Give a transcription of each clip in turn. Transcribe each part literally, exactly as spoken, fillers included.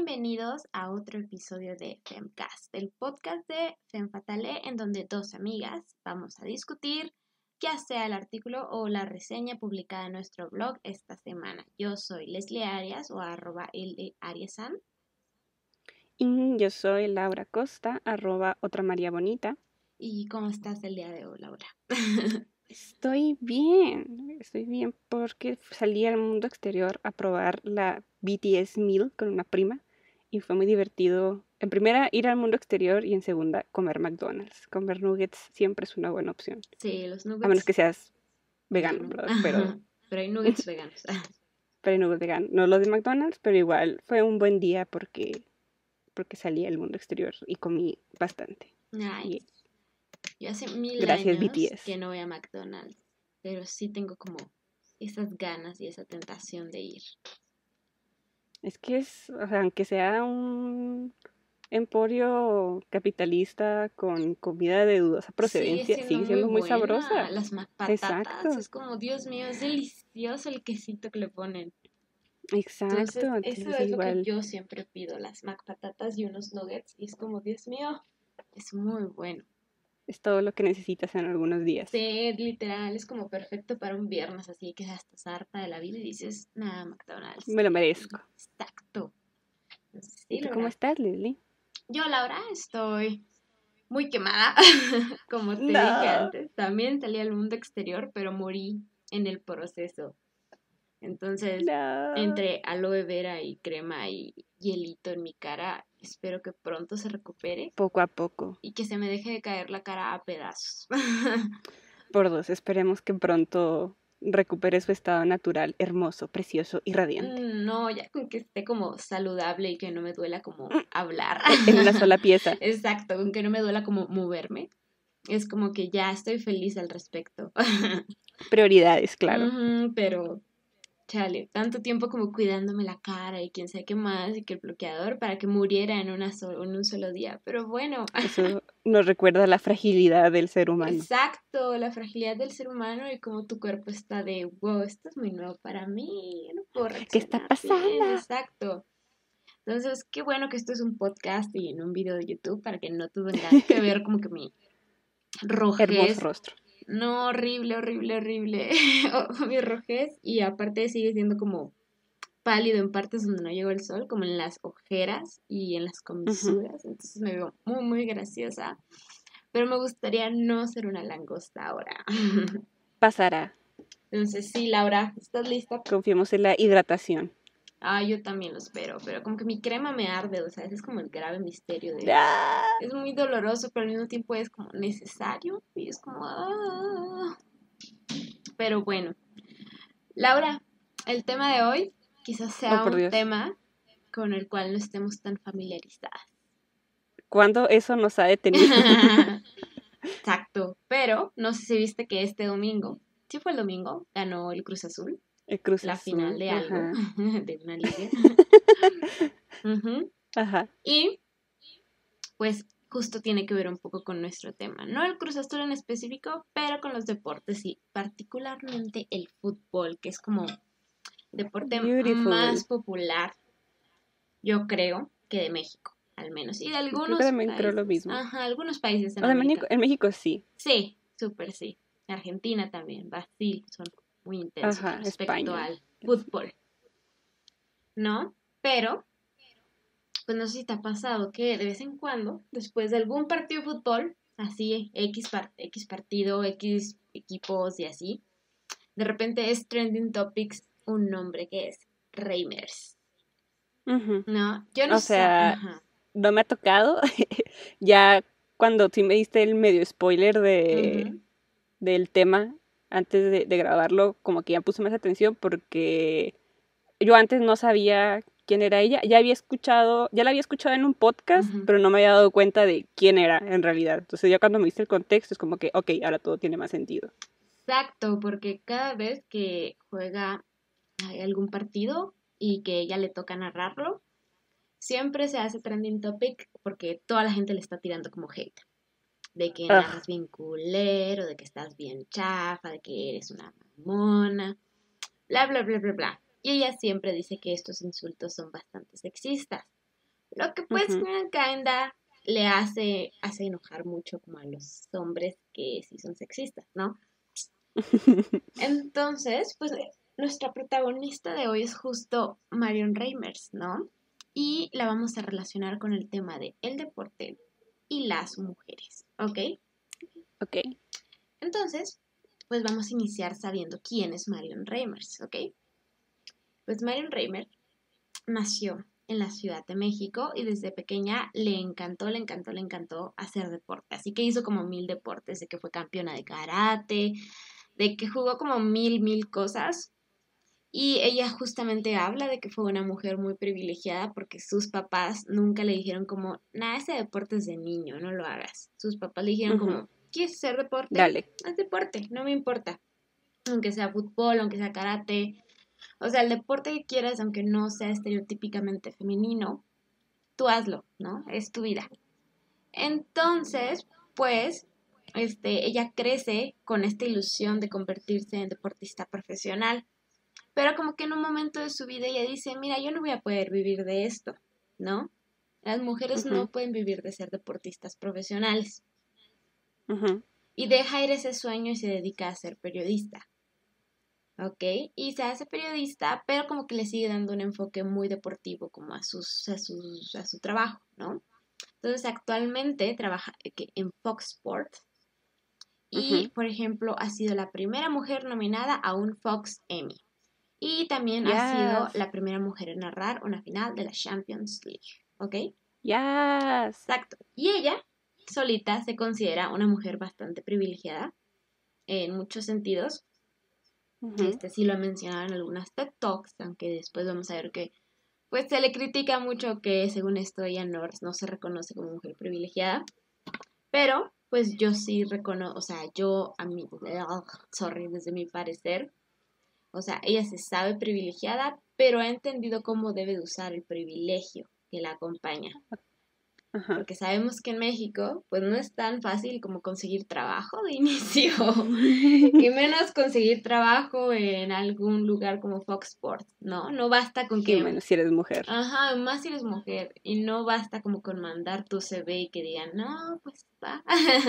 bienvenidos a otro episodio de Femcast, el podcast de Femme Fatale, en donde dos amigas vamos a discutir ya sea el artículo o la reseña publicada en nuestro blog esta semana. Yo soy Leslie Arias o arroba L Ariasan. Y yo soy Laura Costa, arroba otra María Bonita. ¿Y cómo estás el día de hoy, Laura? Estoy bien, estoy bien porque salí al mundo exterior a probar la B T S Meal con una prima y fue muy divertido. En primera, ir al mundo exterior y en segunda, comer McDonald's. Comer nuggets siempre es una buena opción. Sí, los nuggets. A menos que seas vegano, Vegano. ¿verdad? Pero, pero hay nuggets veganos. pero hay nuggets veganos. No los de McDonald's, pero igual fue un buen día porque, porque salí al mundo exterior y comí bastante. Nice. Y Yo hace mil gracias, años B T S. que no voy a McDonald's, pero sí tengo como esas ganas y esa tentación de ir. Es que es, o sea, aunque sea un emporio capitalista con comida de dudosa procedencia, Sigue siendo sigue muy siendo muy buena. sabrosa. Las patatas, Exacto, es como, Dios mío, es delicioso el quesito que le ponen. exacto. Entonces, eso Entonces es lo que igual yo siempre pido, las patatas y unos nuggets. Y es como, Dios mío, es muy bueno. es todo lo que necesitas en algunos días. Sí, literal, es como perfecto para un viernes, así que estás harta de la vida y dices, nada, McDonald's. Me lo merezco. Exacto. Entonces, ¿Y sí, tú cómo Laura. estás, Leslie? Yo, Laura, estoy muy quemada, como te dije No. antes. También salí al mundo exterior, pero morí en el proceso. Entonces, No. entre aloe vera y crema y hielito en mi cara, espero que pronto se recupere Poco a poco. y que se me deje de caer la cara a pedazos. Por dos, esperemos que pronto recupere su estado natural, hermoso, precioso y radiante. No, ya con que esté como saludable y que no me duela como hablar. En una sola pieza. Exacto, con que no me duela como moverme. Es como que ya estoy feliz al respecto. Prioridades, claro. Ujú, pero, chale, tanto tiempo como cuidándome la cara y quién sabe qué más y que el bloqueador para que muriera en, una so- en un solo día. Pero bueno, Eso nos recuerda la fragilidad del ser humano. exacto, la fragilidad del ser humano y cómo tu cuerpo está de, wow, esto es muy nuevo para mí, yo no puedo ¿Qué está reaccionar bien, pasando? exacto. Entonces, qué bueno que esto es un podcast y en un video de YouTube para que no tengan que ver como que mi Hermoso rojez. rostro. No, horrible, horrible, horrible. Mi rojez y aparte sigue siendo como pálido en partes donde no llegó el sol, como en las ojeras y en las Ujú. comisuras. Entonces me veo muy, muy graciosa. Pero me gustaría no ser una langosta ahora. Pasará. Entonces, sí, Laura, ¿estás lista? Confiemos en la hidratación. Ah, yo también lo espero, pero como que mi crema me arde, o sea, ese es como el grave misterio de... ¡Ah! Es muy doloroso, pero al mismo tiempo es como necesario y es como... ah. Pero bueno, Laura, el tema de hoy quizás Oh, sea por un Dios. tema con el cual no estemos tan familiarizadas. ¿Cuándo eso nos ha detenido? Exacto, pero no sé si viste que este domingo, sí fue el domingo, ganó el Cruz Azul, El Cruz la final Azul. de algo, Ajá. de una liga. Ujú. Ajá. Y pues justo tiene que ver un poco con nuestro tema, no el Cruz Azul en específico, pero con los deportes y particularmente el fútbol, que es como deporte Beautiful. más popular, yo creo, que de México, al menos, y de Creo que algunos también creo lo países, mismo. ajá, algunos países en O sea, en México, América. en México sí. Sí, súper sí. Argentina también, Brasil, son muy intensos Ajá. respecto España. al Así. fútbol, ¿no? Pero, pues no sé si te ha pasado que de vez en cuando, después de algún partido de fútbol, así, X, par- X partido, X equipos y así, de repente es trending topics un nombre que es Reimers, Ujú. ¿no? Yo no O sé, sea, ajá. no me ha tocado. Ya cuando sí me diste el medio spoiler de, Ujú. del tema antes de, de grabarlo, como que ya puse más atención porque yo antes no sabía quién era ella. Ya había escuchado, ya la había escuchado en un podcast, Ujú. pero no me había dado cuenta de quién era en realidad. Entonces ya cuando me diste el contexto es como que, ok, ahora todo tiene más sentido. Exacto, porque cada vez que juega hay algún partido y que ella le toca narrarlo, siempre se hace trending topic porque toda la gente le está tirando como hate. De que narras Ugh, bien culero, de que estás bien chafa, de que eres una mamona, bla, bla, bla, bla, bla. Y ella siempre dice que estos insultos son bastante sexistas. Lo que pues Ujú. kinda le hace, hace enojar mucho como a los hombres que sí son sexistas, ¿no? Entonces, pues nuestra protagonista de hoy es justo Marion Reimers, ¿no? Y la vamos a relacionar con el tema de el deporte y las mujeres, ¿ok? Ok. Entonces, pues vamos a iniciar sabiendo quién es Marion Reimers, ¿ok? Pues Marion Reimers nació en la Ciudad de México y desde pequeña le encantó, le encantó, le encantó hacer deporte. Así que hizo como mil deportes, de que fue campeona de karate, de que jugó como mil, mil cosas. Y ella justamente habla de que fue una mujer muy privilegiada porque sus papás nunca le dijeron como, nada, ese deporte es de niño, no lo hagas. Sus papás le dijeron Ujú. como, ¿quieres hacer deporte? Dale. Haz deporte, no me importa. Aunque sea fútbol, aunque sea karate. O sea, el deporte que quieras, aunque no sea estereotípicamente femenino, tú hazlo, ¿no? Es tu vida. Entonces, pues, este, ella crece con esta ilusión de convertirse en deportista profesional. Pero como que en un momento de su vida ella dice, mira, yo no voy a poder vivir de esto, ¿no? Las mujeres Ujú, no pueden vivir de ser deportistas profesionales. ujú. Y deja ir ese sueño y se dedica a ser periodista, ¿ok? Y se hace periodista, pero como que le sigue dando un enfoque muy deportivo como a, sus, a, sus, a su trabajo, ¿no? Entonces actualmente trabaja eh, que en Fox Sports y, Ujú. por ejemplo, ha sido la primera mujer nominada a un Fox Emmy. Y también ha sido Yes. la primera mujer en narrar una final de la Champions League. ¿Ok? Yes. Exacto. Y ella solita se considera una mujer bastante privilegiada en muchos sentidos. Ujú. Este sí lo ha mencionado en algunas TED Talks, aunque después vamos a ver que pues se le critica mucho que según esto ella no, no se reconoce como mujer privilegiada. Pero pues yo sí reconozco, o sea, yo a mí, sorry, desde mi parecer, o sea, ella se sabe privilegiada, pero ha entendido cómo debe de usar el privilegio que la acompaña. Ajá. Porque sabemos que en México, pues no es tan fácil como conseguir trabajo de inicio. Y menos conseguir trabajo en algún lugar como Fox Sports, ¿no? No basta con Y que, menos si eres mujer. ajá, más si eres mujer. Y no basta como con mandar tu C V y que digan, no, pues va.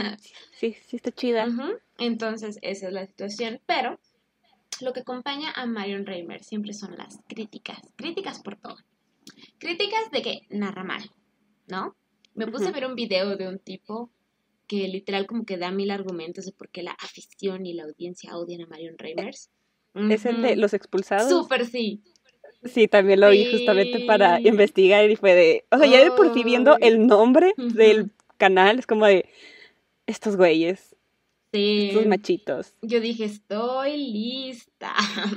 Sí, sí está chida. Ujú. Entonces, esa es la situación. Pero lo que acompaña a Marion Reimer siempre son las críticas. Críticas por todo. Críticas de que narra mal, ¿no? Me puse a Ujú. ver un video de un tipo que literal como que da mil argumentos de por qué la afición y la audiencia odian a Marion Reimers. Es el de Ujú. los expulsados. Súper sí. Sí, también lo vi justamente para Sí. investigar y fue de, o sea, ya de por sí viendo Ay. el nombre Ujú. del canal, es como de, estos güeyes, estos Sí. machitos. Yo dije, estoy lista.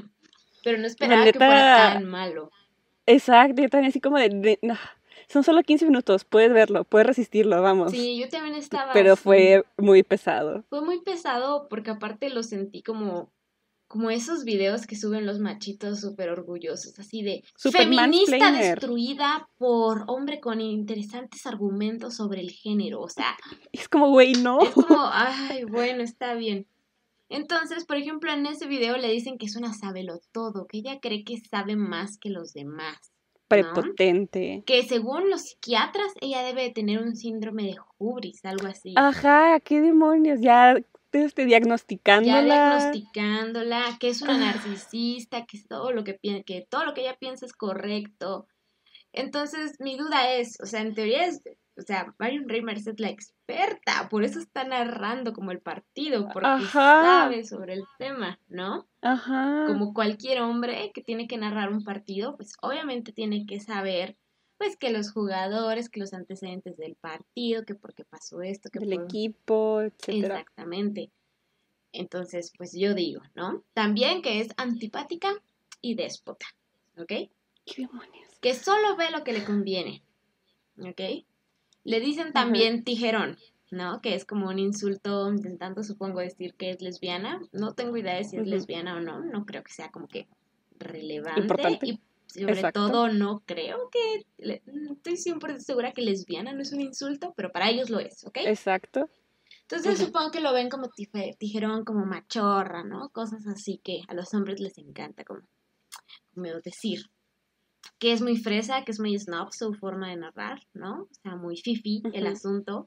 Pero no O sea, esperaba que fuera neta, tan malo. exacto, yo también así como de, de, "No, son solo quince minutos, puedes verlo, puedes resistirlo, vamos." Sí, yo también estaba Pero así. fue muy pesado. Fue muy pesado porque aparte lo sentí como como esos videos que suben los machitos súper orgullosos, así de Super feminista mansplainer. destruida por hombre con interesantes argumentos sobre el género. O sea, Es como, güey, no. es como, ay, bueno, está bien. Entonces, por ejemplo, en ese video le dicen que es una todo, que ella cree que sabe más que los demás, ¿no? Prepotente. Que según los psiquiatras, ella debe de tener un síndrome de hubris, algo así. Ajá, qué demonios, ya este, Ya diagnosticándola. diagnosticándola, que es una Ah, narcisista, que es todo lo que piensa, que todo lo que ella piensa es correcto. Entonces, mi duda es, o sea, en teoría es, o sea, Marion Reimers es la experta, por eso está narrando como el partido, porque ajá, sabe sobre el tema, ¿no? ajá. Como cualquier hombre que tiene que narrar un partido, pues obviamente tiene que saber, pues que los jugadores, que los antecedentes del partido, que por qué pasó esto, que Del por... equipo, etcétera. Exactamente. Entonces, pues yo digo, ¿no? También que es antipática y déspota, ¿ok? ¿Qué demonios? Que solo ve lo que le conviene, ¿ok? Le dicen Ajá. también tijerón, ¿no? Que es como un insulto intentando, supongo, decir que es lesbiana. No tengo idea de si es Ujú. lesbiana o no, no creo que sea como que relevante Importante. y sobre Exacto. todo no creo que, le- estoy cien por ciento segura que lesbiana no es un insulto, pero para ellos lo es, ¿ok? Exacto. Entonces Ujú. supongo que lo ven como tife- tijerón, como machorra, ¿no? Cosas así que a los hombres les encanta como, como decir. que es muy fresa, que es muy snob su forma de narrar, ¿no? O sea, muy fifi uh-huh. el asunto.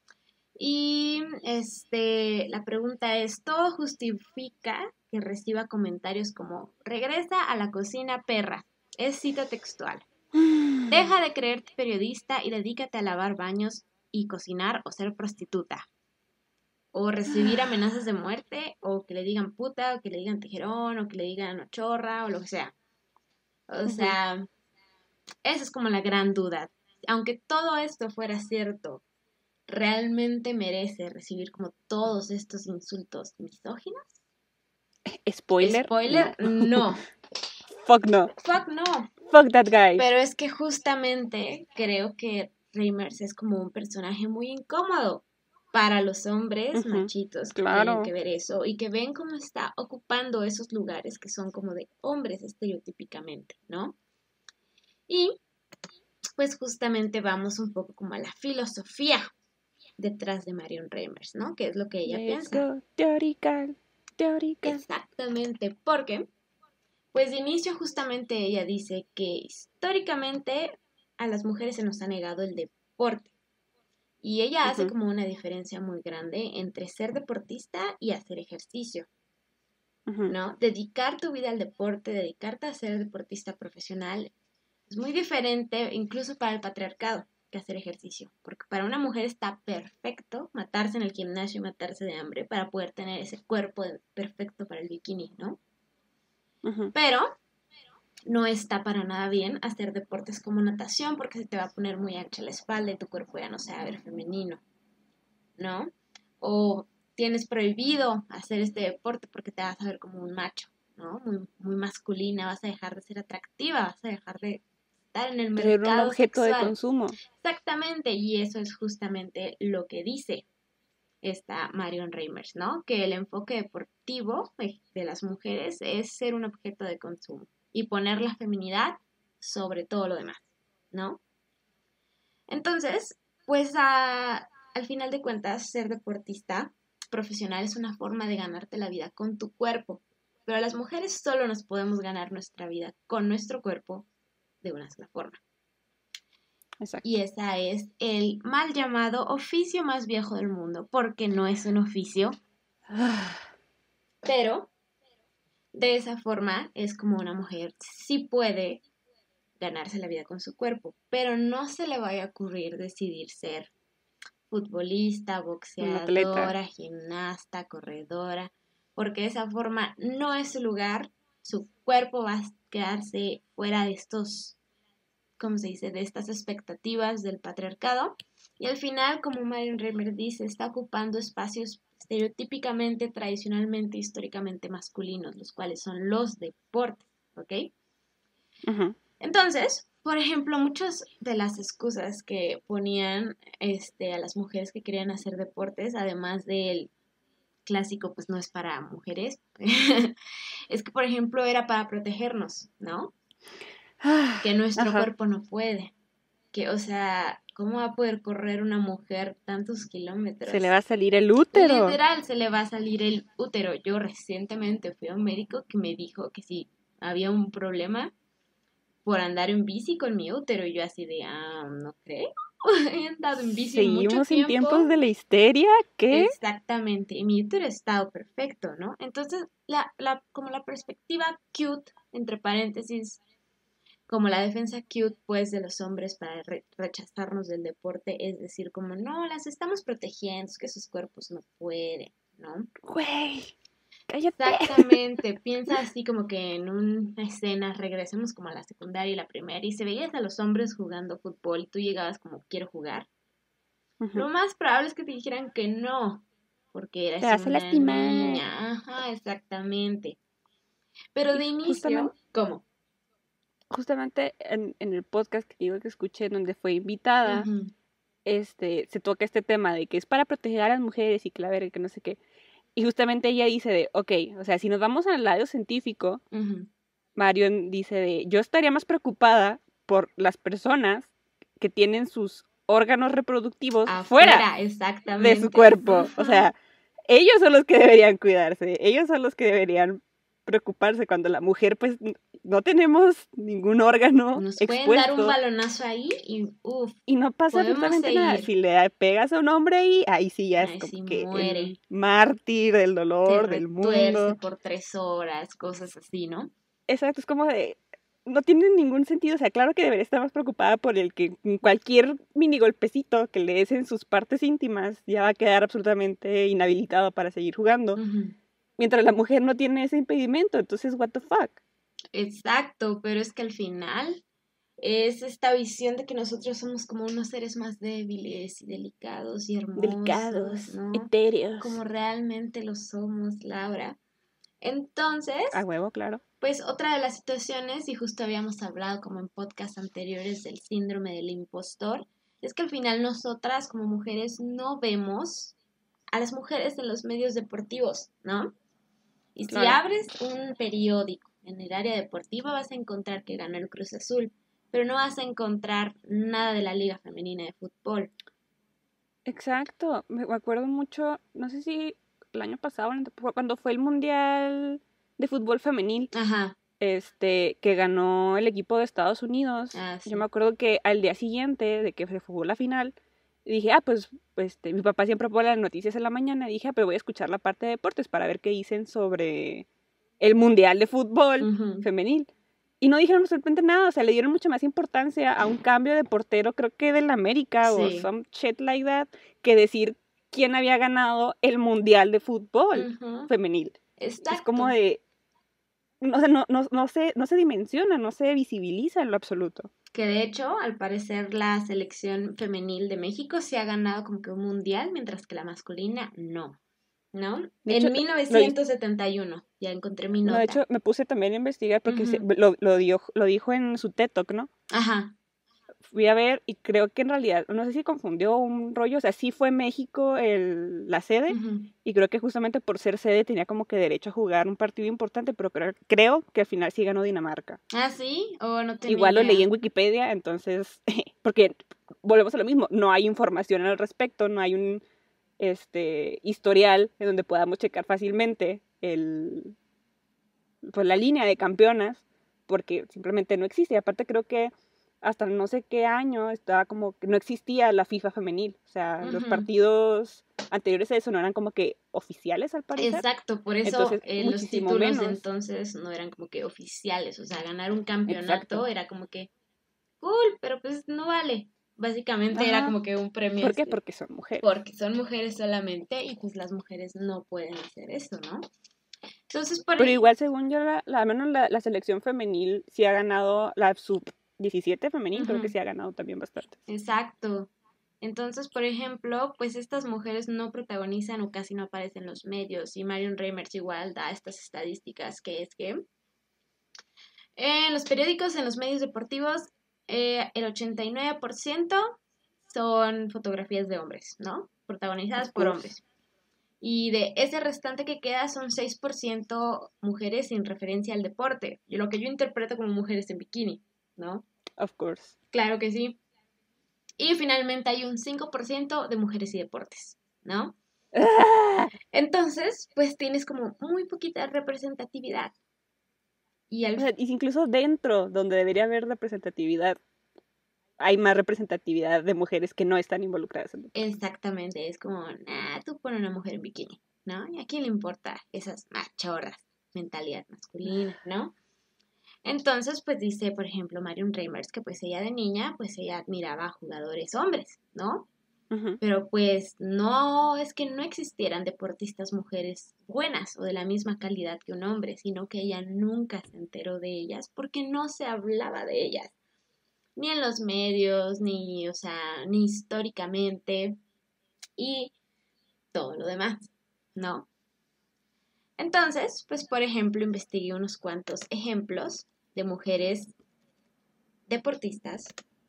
Y este, la pregunta es, ¿todo justifica que reciba comentarios como regresa a la cocina, perra? Es cita textual. Deja de creerte periodista y dedícate a lavar baños y cocinar o ser prostituta. O recibir amenazas de muerte, o que le digan puta, o que le digan tijerón, o que le digan ochorra, o lo que sea. O sea, uh-huh. esa es como la gran duda. Aunque todo esto fuera cierto, ¿realmente merece recibir como todos estos insultos misóginos? ¿Spoiler? ¿Spoiler? No. no. Fuck no. Fuck no. Fuck that guy. Pero es que justamente creo que Reimers es como un personaje muy incómodo para los hombres uh-huh. machitos que claro. tienen que ver eso y que ven cómo está ocupando esos lugares que son como de hombres estereotípicamente, ¿no? Y pues justamente vamos un poco como a la filosofía detrás de Marion Reimers, ¿no? Que es lo que ella Let's piensa. Go. Teórica, teórica. Exactamente, porque pues de inicio justamente ella dice que históricamente a las mujeres se nos ha negado el deporte. Y ella uh-huh. hace como una diferencia muy grande entre ser deportista y hacer ejercicio, uh-huh. ¿no? Dedicar tu vida al deporte, dedicarte a ser deportista profesional, es muy diferente incluso para el patriarcado que hacer ejercicio. Porque para una mujer está perfecto matarse en el gimnasio y matarse de hambre para poder tener ese cuerpo perfecto para el bikini, ¿no? Uh-huh. Pero no está para nada bien hacer deportes como natación porque se te va a poner muy ancha la espalda y tu cuerpo ya no se va a ver femenino, ¿no? O tienes prohibido hacer este deporte porque te vas a ver como un macho, ¿no? Muy, muy masculina, vas a dejar de ser atractiva, vas a dejar de estar en el mercado sexual. Ser un objeto sexual. de consumo. Exactamente, y eso es justamente lo que dice esta Marion Reimers, ¿no? Que el enfoque deportivo de las mujeres es ser un objeto de consumo y poner la feminidad sobre todo lo demás, ¿no? Entonces, pues a, al final de cuentas, ser deportista profesional es una forma de ganarte la vida con tu cuerpo, pero las mujeres solo nos podemos ganar nuestra vida con nuestro cuerpo de una sola forma. Exacto. Y ese es el mal llamado oficio más viejo del mundo, porque no es un oficio, pero de esa forma es como una mujer sí puede ganarse la vida con su cuerpo, pero no se le vaya a ocurrir decidir ser futbolista, boxeadora, gimnasta, corredora, porque de esa forma no es su lugar, su cuerpo va a quedarse fuera de estos, ¿cómo se dice?, de estas expectativas del patriarcado, y al final, como Marion Reimers dice, está ocupando espacios estereotípicamente, tradicionalmente, históricamente masculinos, los cuales son los deportes, ¿ok? Uh-huh. Entonces, por ejemplo, muchas de las excusas que ponían este, a las mujeres que querían hacer deportes, además del clásico, pues no es para mujeres, es que, por ejemplo, era para protegernos, ¿no? Que nuestro Ajá. cuerpo no puede. Que, o sea, ¿cómo va a poder correr una mujer tantos kilómetros? Se le va a salir el útero. Literal, se le va a salir el útero. Yo recientemente fui a un médico que me dijo que si había un problema por andar en bici con mi útero, y yo así de, ah, no creo, he andado en bici mucho tiempo. ¿Seguimos en tiempos de la histeria? ¿Qué? Exactamente, y mi útero ha estado perfecto, ¿no? Entonces, la, la, como la perspectiva cute, entre paréntesis, como la defensa cute, pues, de los hombres para re- rechazarnos del deporte, es decir, como, no, las estamos protegiendo, es que sus cuerpos no pueden, ¿no? Güey. Cállate. Exactamente, piensa así como que en una escena, regresemos como a la secundaria y la primaria, y se veías a los hombres jugando fútbol y tú llegabas como, quiero jugar. Uh-huh. Lo más probable es que te dijeran que no, porque eras te vas una a lastimar. niña. Ajá, exactamente. Pero de y inicio, justamente, ¿cómo? Justamente en, en el podcast que digo que escuché, donde fue invitada, uh-huh. este, se toca este tema de que es para proteger a las mujeres y que la verga, que no sé qué. Y justamente ella dice de, ok, o sea, si nos vamos al lado científico, uh-huh. Marion dice de, yo estaría más preocupada por las personas que tienen sus órganos reproductivos afuera, fuera de su cuerpo. Uh-huh. O sea, ellos son los que deberían cuidarse, ellos son los que deberían preocuparse cuando la mujer, pues, no tenemos ningún órgano Nos expuesto. pueden dar un balonazo ahí y uff. Y no pasa absolutamente nada. Si le pegas a un hombre ahí, ahí sí ya es ahí como sí que muere. el mártir del dolor, Se del retuerce mundo. por tres horas, cosas así, ¿no? Exacto, es como de... No tiene ningún sentido. O sea, claro que debería estar más preocupada por el que cualquier mini golpecito que le des en sus partes íntimas ya va a quedar absolutamente inhabilitado para seguir jugando. Uh-huh. Mientras la mujer no tiene ese impedimento, entonces, what the fuck. Exacto, pero es que al final es esta visión de que nosotros somos como unos seres más débiles y delicados y hermosos, Delicados, ¿no? etéreos. Como realmente lo somos, Laura. Entonces, a huevo, claro. Pues otra de las situaciones, y justo habíamos hablado como en podcasts anteriores del síndrome del impostor, es que al final nosotras como mujeres no vemos a las mujeres en los medios deportivos, ¿no? Y si Claro. abres un periódico en el área deportiva vas a encontrar que ganó el Cruz Azul, pero no vas a encontrar nada de la Liga Femenina de Fútbol. Exacto, me acuerdo mucho, no sé si el año pasado, cuando fue el Mundial de Fútbol Femenil, Ajá. este, que ganó el equipo de Estados Unidos. Ah, sí. Yo me acuerdo que al día siguiente de que se jugó la final, dije, ah, pues, este, mi papá siempre pone las noticias en la mañana, y dije, ah, pero voy a escuchar la parte de deportes para ver qué dicen sobre el Mundial de Fútbol Uh-huh. Femenil. Y no dijeron absolutamente nada, o sea, le dieron mucha más importancia a un cambio de portero, creo que del América, Sí. o some shit like that, que decir quién había ganado el Mundial de Fútbol Uh-huh. Femenil. Exacto. Es como de... O sea, no, no, no, se, no se dimensiona, no se visibiliza en lo absoluto. Que de hecho, al parecer, la selección femenil de México sí ha ganado como que un mundial, mientras que la masculina no. ¿No? De en hecho, mil novecientos setenta y uno, ya encontré mi nota. No, de hecho, me puse también a investigar porque Ujú. se- lo, lo, dio, lo dijo en su TED Talk, ¿no? Ajá. Fui a ver y creo que en realidad, no sé si confundió un rollo, o sea, sí fue México el, la sede, Ujú. y creo que justamente por ser sede tenía como que derecho a jugar un partido importante, pero creo, creo que al final sí ganó Dinamarca. ¿Ah, sí? ¿O no tenía Igual lo idea? leí en Wikipedia, entonces, porque volvemos a lo mismo, no hay información al respecto, no hay un este historial en donde podamos checar fácilmente el, pues, la línea de campeonas, porque simplemente no existe. Y aparte creo que hasta no sé qué año estaba como que no existía la FIFA femenil. O sea, los Ujú. partidos anteriores a eso no eran como que oficiales, al parecer. Exacto, por eso Entonces, eh, los muchísimo títulos de menos. entonces no eran como que oficiales, o sea, ganar un campeonato Exacto. era como que cool, pero pues no vale. Básicamente era Ajá. como que un premio. ¿Por qué? este, Porque son mujeres. Porque son mujeres solamente y pues las mujeres no pueden hacer eso, ¿no? Entonces, por Pero ahí- igual, según yo, la, la, al menos la, la selección femenil sí ha ganado, la sub diecisiete femenil, creo que Ujú. sí ha ganado también bastante. Exacto. Entonces, por ejemplo, pues estas mujeres no protagonizan o casi no aparecen en los medios y Marion Reimers igual da estas estadísticas que es que en los periódicos, en los medios deportivos, eh, el ochenta y nueve por ciento son fotografías de hombres, ¿no? Protagonizadas Of por course. hombres. Y de ese restante que queda son seis por ciento mujeres sin referencia al deporte, y lo que yo interpreto como mujeres en bikini, ¿no? Of course. Claro que sí. Y finalmente hay un cinco por ciento de mujeres y deportes, ¿no? Entonces, pues tienes como muy poquita representatividad. Y al... O sea, y incluso dentro, donde debería haber representatividad, hay más representatividad de mujeres que no están involucradas en deporte. Exactamente, es como, nah, tú pones una mujer en bikini, ¿no? ¿Y a quién le importa esas machorras, mentalidad masculina, ¿no? Entonces, pues dice, por ejemplo, Marion Reimers, que pues ella de niña, pues ella admiraba a jugadores hombres, ¿no? Uh-huh. Pero pues no es que no existieran deportistas mujeres buenas o de la misma calidad que un hombre, sino que ella nunca se enteró de ellas porque no se hablaba de ellas, ni en los medios, ni, o sea, ni históricamente y todo lo demás, ¿no? Entonces, pues por ejemplo, investigué unos cuantos ejemplos de mujeres deportistas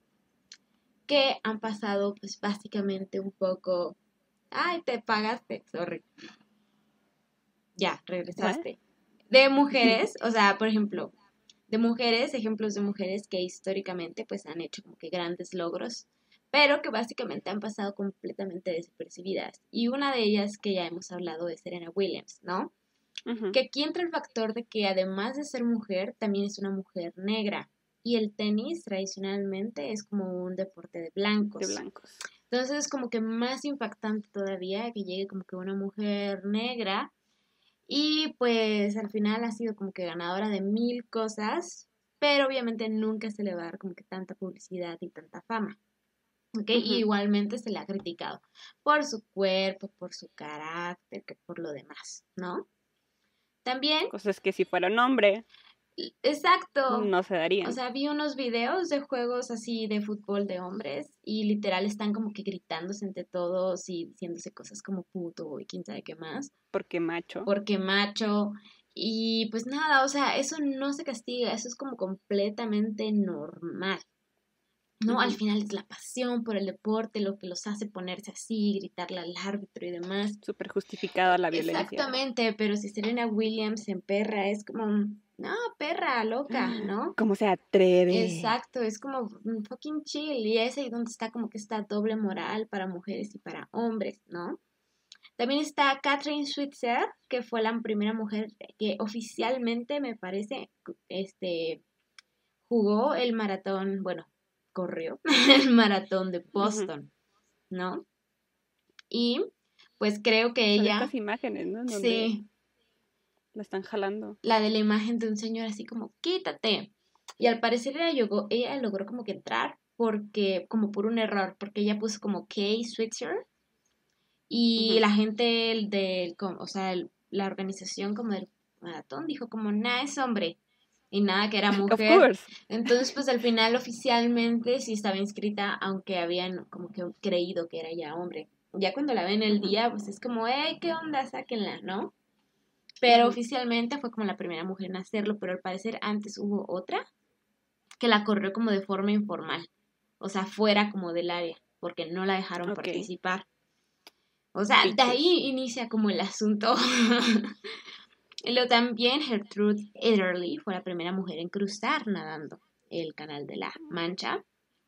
que han pasado pues básicamente un poco, ay, te pagaste, sorry, ya, regresaste, de mujeres, o sea, por ejemplo, de mujeres, ejemplos de mujeres que históricamente pues han hecho como que grandes logros, pero que básicamente han pasado completamente desapercibidas. Y una de ellas que ya hemos hablado es Serena Williams, ¿no? Ujú. Que aquí entra el factor de que además de ser mujer, también es una mujer negra. Y el tenis tradicionalmente es como un deporte de De blancos. blancos. Entonces es como que más impactante todavía que llegue como que una mujer negra y pues al final ha sido como que ganadora de mil cosas, pero obviamente nunca se le va a dar como que tanta publicidad y tanta fama. ¿Ok? Y Ujú. igualmente se le ha criticado por su cuerpo, por su carácter, que por lo demás, ¿no? También, Cosas que si fuera un hombre, exacto. no se O darían. sea, vi unos videos de juegos así de fútbol de hombres y literal están como que gritándose entre todos y diciéndose cosas como puto y quién sabe qué más, Porque macho. porque macho. Y pues nada, o sea, eso no se castiga, eso es como completamente normal. No, al Ujú. final es la pasión por el deporte lo que los hace ponerse así, gritarle al árbitro y demás. Súper justificada la violencia. Exactamente, pero si Serena Williams en perra es como, no, perra, loca, ¿no? ¿Cómo se atreve? Exacto, es como un fucking chill y es ahí donde está como que esta doble moral para mujeres y para hombres, ¿no? También está Catherine Switzer, que fue la primera mujer que oficialmente, me parece, este, jugó el maratón, bueno, corrió el maratón de Ujú. Boston, ¿no? Y pues creo que Son ella, estas imágenes, ¿no? En donde sí, la están jalando. la de la imagen de un señor así como, quítate. Y al parecer ella llegó, ella logró como que entrar porque, como por un error, porque ella puso como K Switzer y Ujú. la gente del, del com- o sea, el- la organización como del maratón dijo como, nada, es hombre y nada que era Of mujer. course. Entonces, pues al final oficialmente sí estaba inscrita, aunque habían como que creído que era ya hombre. Ya cuando la ven el Ujú. día, pues es como, hey, ¿qué onda? Sáquenla, ¿no? Pero Ujú. oficialmente fue como la primera mujer en hacerlo, pero al parecer antes hubo otra que la corrió como de forma informal, o sea, fuera como del área, porque no la dejaron Ok. participar. O sea, de Bitches. ahí inicia como el asunto. Y luego también Gertrude Ederle fue la primera mujer en cruzar nadando el Canal de la Mancha.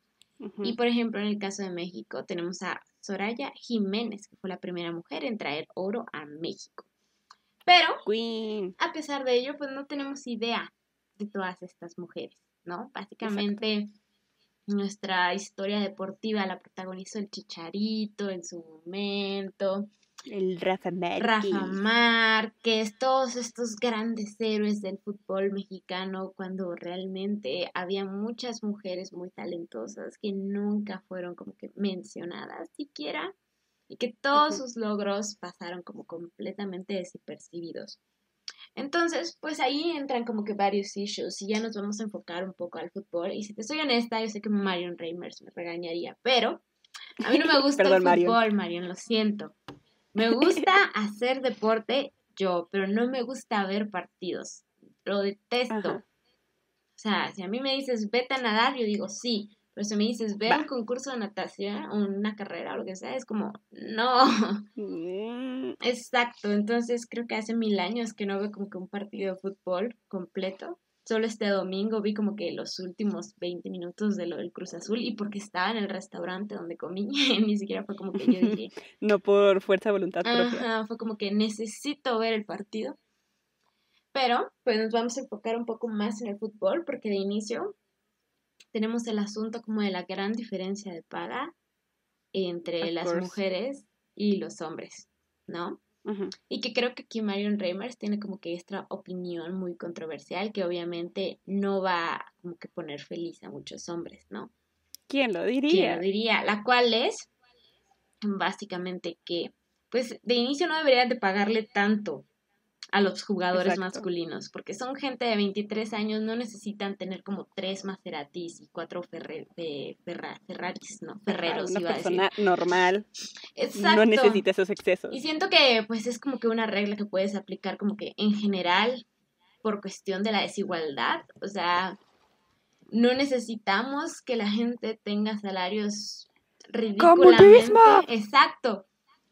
Y Ujú. por ejemplo, en el caso de México tenemos a Soraya Jiménez, que fue la primera mujer en traer oro a México. Pero Queen. a pesar de ello, pues no tenemos idea de todas estas mujeres, ¿no? Exacto. Básicamente nuestra historia deportiva la protagonizó el Chicharito en su momento, El Rafa Rafa Márquez. Márquez, todos estos grandes héroes del fútbol mexicano, cuando realmente había muchas mujeres muy talentosas que nunca fueron como que mencionadas siquiera y que todos Ujú. sus logros pasaron como completamente desapercibidos. Entonces, pues ahí entran como que varios issues y ya nos vamos a enfocar un poco al fútbol. Y si te soy honesta, yo sé que Marion Reimers me regañaría, pero a mí no me gusta el Perdón, Marion. fútbol, Marion, lo siento. Me gusta hacer deporte yo, pero no me gusta ver partidos. Lo detesto. Ajá. O sea, si a mí me dices vete a nadar, yo digo sí. Pero si me dices ve a Va. un concurso de natación, o una carrera o lo que sea, es como no. Mm. Exacto, entonces creo que hace mil años que no veo como que un partido de fútbol completo. Solo este domingo vi como que los últimos veinte minutos de lo del Cruz Azul y porque estaba en el restaurante donde comí, ni siquiera fue como que yo dije, No por fuerza de voluntad propia. ajá, fue como que necesito ver el partido. Pero pues nos vamos a enfocar un poco más en el fútbol porque de inicio tenemos el asunto como de la gran diferencia de paga entre Of las course. mujeres y los hombres, ¿no? Ujú. Y que creo que aquí Marion Reimers tiene como que esta opinión muy controversial que obviamente no va a como que poner feliz a muchos hombres, ¿no? ¿Quién lo ¿Quién lo diría? diría? La cual es básicamente que, pues de inicio no deberían de pagarle tanto a los jugadores Exacto. masculinos, porque son gente de veintitrés años, no necesitan tener como tres Maseratis y cuatro Ferre- de Ferra- Ferraris, ¿no? Ajá, Ferreros, una iba a decir. persona normal no Exacto. necesita esos Y excesos. siento que pues es como que una regla que puedes aplicar como que en general por cuestión de la desigualdad. O sea, no necesitamos que la gente tenga salarios ¡Comunismo! ridículamente. Exacto.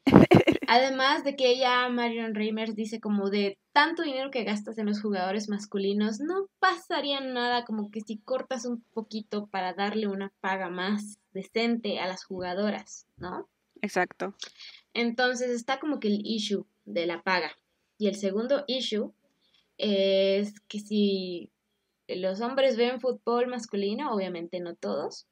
Además de que ella, Marion Reimers, dice como de tanto dinero que gastas en los jugadores masculinos, no pasaría nada como que si cortas un poquito para darle una paga más decente a las jugadoras, ¿no? Exacto. Entonces está como que el issue de la paga. Y el segundo issue es que si los hombres ven fútbol masculino, obviamente no todos,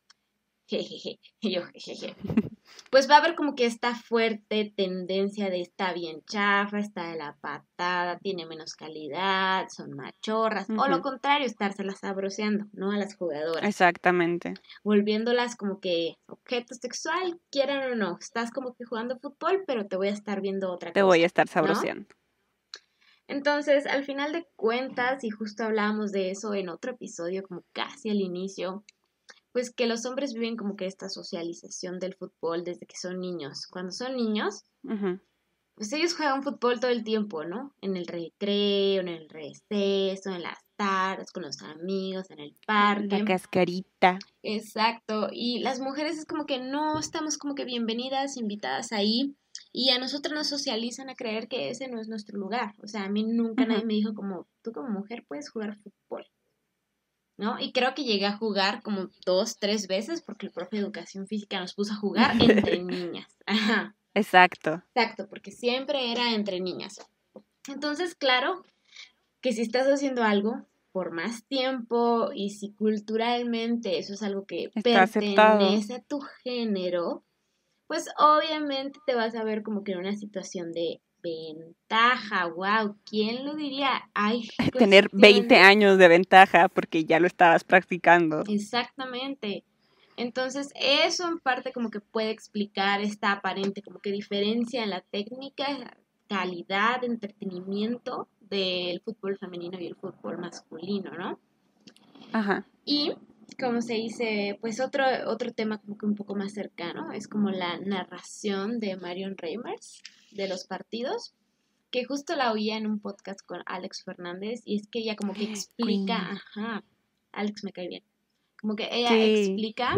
jejeje, yo jejeje, pues va a haber como que esta fuerte tendencia de está bien chafa, está de la patada, tiene menos calidad, son machorras, uh-huh. O lo contrario, estárselas sabroseando, ¿no? A las jugadoras. Exactamente. Volviéndolas como que objeto sexual, quieran o no, estás como que jugando fútbol, pero te voy a estar viendo otra te cosa. Te voy a estar sabroseando. ¿No? Entonces, al final de cuentas, y justo hablábamos de eso en otro episodio, como casi al inicio, pues que los hombres viven como que esta socialización del fútbol desde que son niños. Cuando son niños, uh-huh. pues ellos juegan fútbol todo el tiempo, ¿no? En el recreo, en el receso, en las tardes, con los amigos, en el parque. La cascarita. Exacto. Y las mujeres es como que no estamos como que bienvenidas, invitadas ahí. Y a nosotros nos socializan a creer que ese no es nuestro lugar. O sea, a mí nunca uh-huh. nadie me dijo como, tú como mujer puedes jugar fútbol, ¿no? Y creo que llegué a jugar como dos, tres veces porque el profe de educación física nos puso a jugar entre niñas. Ajá. Exacto. Exacto, porque siempre era entre niñas. Entonces, claro, que si estás haciendo algo por más tiempo y si culturalmente eso es algo que está pertenece aceptado. a tu género, pues obviamente te vas a ver como que en una situación de ventaja. Wow, ¿quién lo diría? Hay tener veinte años de ventaja porque ya lo estabas practicando. Exactamente. Entonces, eso en parte como que puede explicar esta aparente como que diferencia en la técnica, calidad, entretenimiento del fútbol femenino y el fútbol masculino, ¿no? Ajá. Y, como se dice, pues otro, otro tema como que un poco más cercano es como la narración de Marion Reimers de los partidos, que justo la oía en un podcast con Alex Fernández y es que ella como que explica, Queen. Ajá, Alex me cae bien, como que ella sí. explica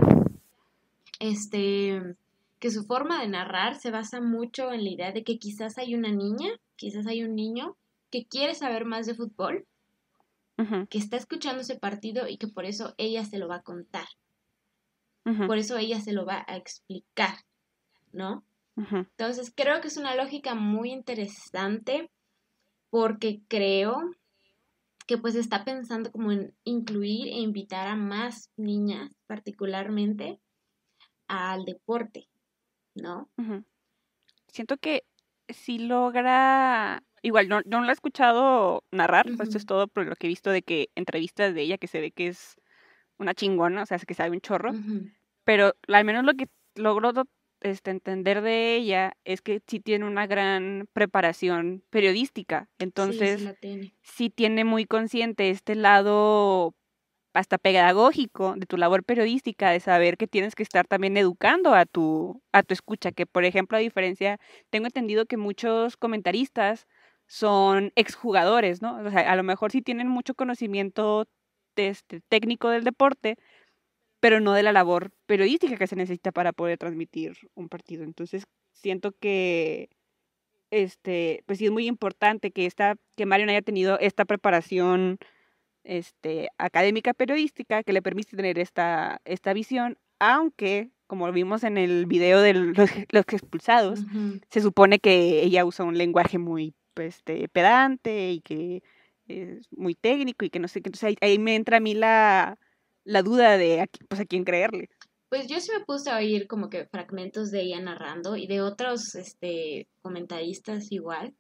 este que su forma de narrar se basa mucho en la idea de que quizás hay una niña, quizás hay un niño que quiere saber más de fútbol, uh-huh. que está escuchando ese partido y que por eso ella se lo va a contar. Uh-huh. Por eso ella se lo va a explicar, ¿no? Uh-huh. Entonces creo que es una lógica muy interesante porque creo que pues está pensando como en incluir e invitar a más niñas particularmente al deporte, ¿no? Uh-huh. Siento que sí logra, igual no, no lo he escuchado narrar, uh-huh. Esto es todo por lo que he visto de que entrevistas de ella que se ve que es una chingona, o sea, que sabe un chorro, uh-huh. Pero al menos lo que logro este, entender de ella es que sí tiene una gran preparación periodística, entonces sí, sí, la tiene. Sí tiene muy consciente este lado hasta pedagógico de tu labor periodística, de saber que tienes que estar también educando a tu, a tu escucha, que por ejemplo a diferencia, tengo entendido que muchos comentaristas son exjugadores, ¿no? O sea, a lo mejor sí tienen mucho conocimiento de este, técnico del deporte, pero no de la labor periodística que se necesita para poder transmitir un partido. Entonces, siento que este, pues sí es muy importante que esta, que Marion haya tenido esta preparación este, académica periodística que le permite tener esta, esta visión, aunque, como vimos en el video de los, los expulsados, uh-huh. se supone que ella usa un lenguaje muy este, pedante y que es muy técnico y que no sé qué. Entonces ahí, ahí me entra a mí la, la duda de a, pues, a quién creerle. Pues yo sí me puse a oír como que fragmentos de ella narrando y de otros este, comentaristas igual.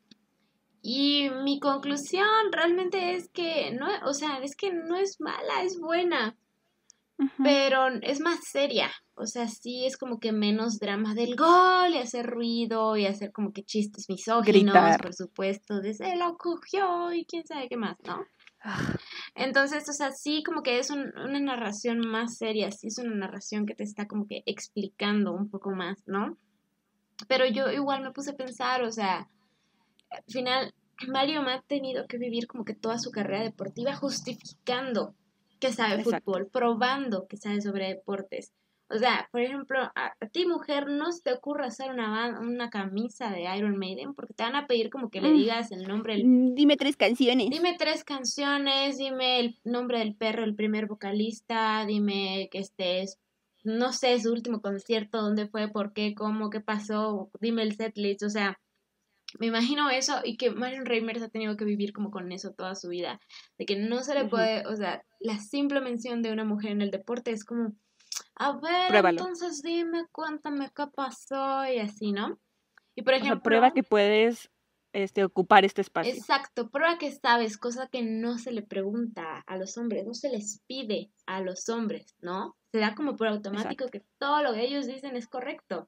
Y mi conclusión realmente es que no, o sea, es que no es mala, es buena, uh-huh. pero es más seria. O sea, sí es como que menos drama del gol y hacer ruido y hacer como que chistes misóginos, gritar. Por supuesto, de se lo cogió y quién sabe qué más, ¿no? Entonces, o sea, sí como que es un, una narración más seria, sí es una narración que te está como que explicando un poco más, ¿no? Pero yo igual me puse a pensar, o sea, al final Mario me ha tenido que vivir como que toda su carrera deportiva justificando que sabe Exacto. fútbol, probando que sabe sobre deportes. O sea, por ejemplo, a, a ti mujer no se te ocurre hacer una, una camisa de Iron Maiden porque te van a pedir como que le digas el nombre del... Dime tres canciones. Dime tres canciones, dime el nombre del perro, el primer vocalista, dime que estés, no sé, su último concierto, dónde fue, por qué, cómo, qué pasó, dime el setlist, o sea, me imagino eso y que Marion Reimers ha tenido que vivir como con eso toda su vida, de que no se le Ujú. puede, o sea, la simple mención de una mujer en el deporte es como, a ver, Pruébalo. entonces dime, cuéntame qué pasó y así, ¿no? Y por O sea, prueba ejemplo, que puedes este, ocupar este espacio. exacto, prueba que sabes, cosa que no se le pregunta a los hombres, no se les pide a los hombres, ¿no? Se da como por automático Exacto. que todo lo que ellos dicen es correcto.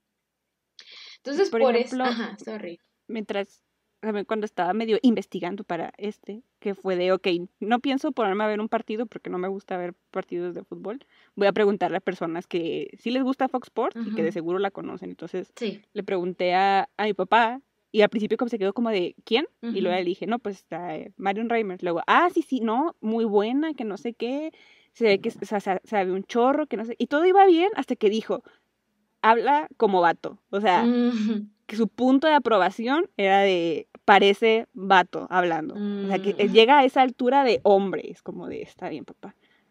Y Entonces, por por eso, ejemplo, ajá, sorry. mientras, también cuando estaba medio investigando para este, que fue de, ok, no pienso ponerme a ver un partido porque no me gusta ver partidos de fútbol, voy a preguntarle a personas que sí les gusta Fox Sports y que de Ujú, seguro la conocen. Entonces sí. le pregunté a, a mi papá y al principio como se quedó como de, ¿quién? Y luego Ujú. le dije, no, pues está eh, Marion Reimers. Luego, ah, sí, sí, no, muy buena, que no sé qué, se ve que o sea, sa- sabe un chorro, que no sé. Y todo iba bien hasta que dijo, habla como vato. O sea, Ujú, que su punto de aprobación era de parece vato hablando. O sea, que mm, eh, llega a esa altura de hombre. Es como de, está bien, papá.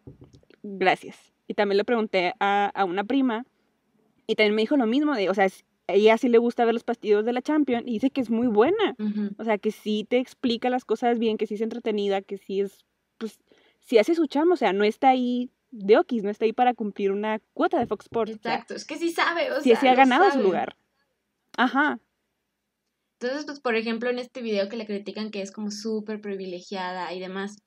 Gracias. Y también le pregunté a, a una prima y también me dijo lo mismo de, o sea, es- ella sí le gusta ver los partidos de la Champions y dice que es muy buena. ujú. O sea, que sí te explica las cosas bien, que sí es entretenida, que sí es, pues, sí hace su chamba. O sea, no está ahí de okis, no está ahí para cumplir una cuota de Fox Sports. O sea, Exacto, es que sí sabe, o sí sea, se ha lo ganado su sabe. lugar. Ajá, Entonces, pues, por ejemplo, en este video que le critican que es como súper privilegiada y demás,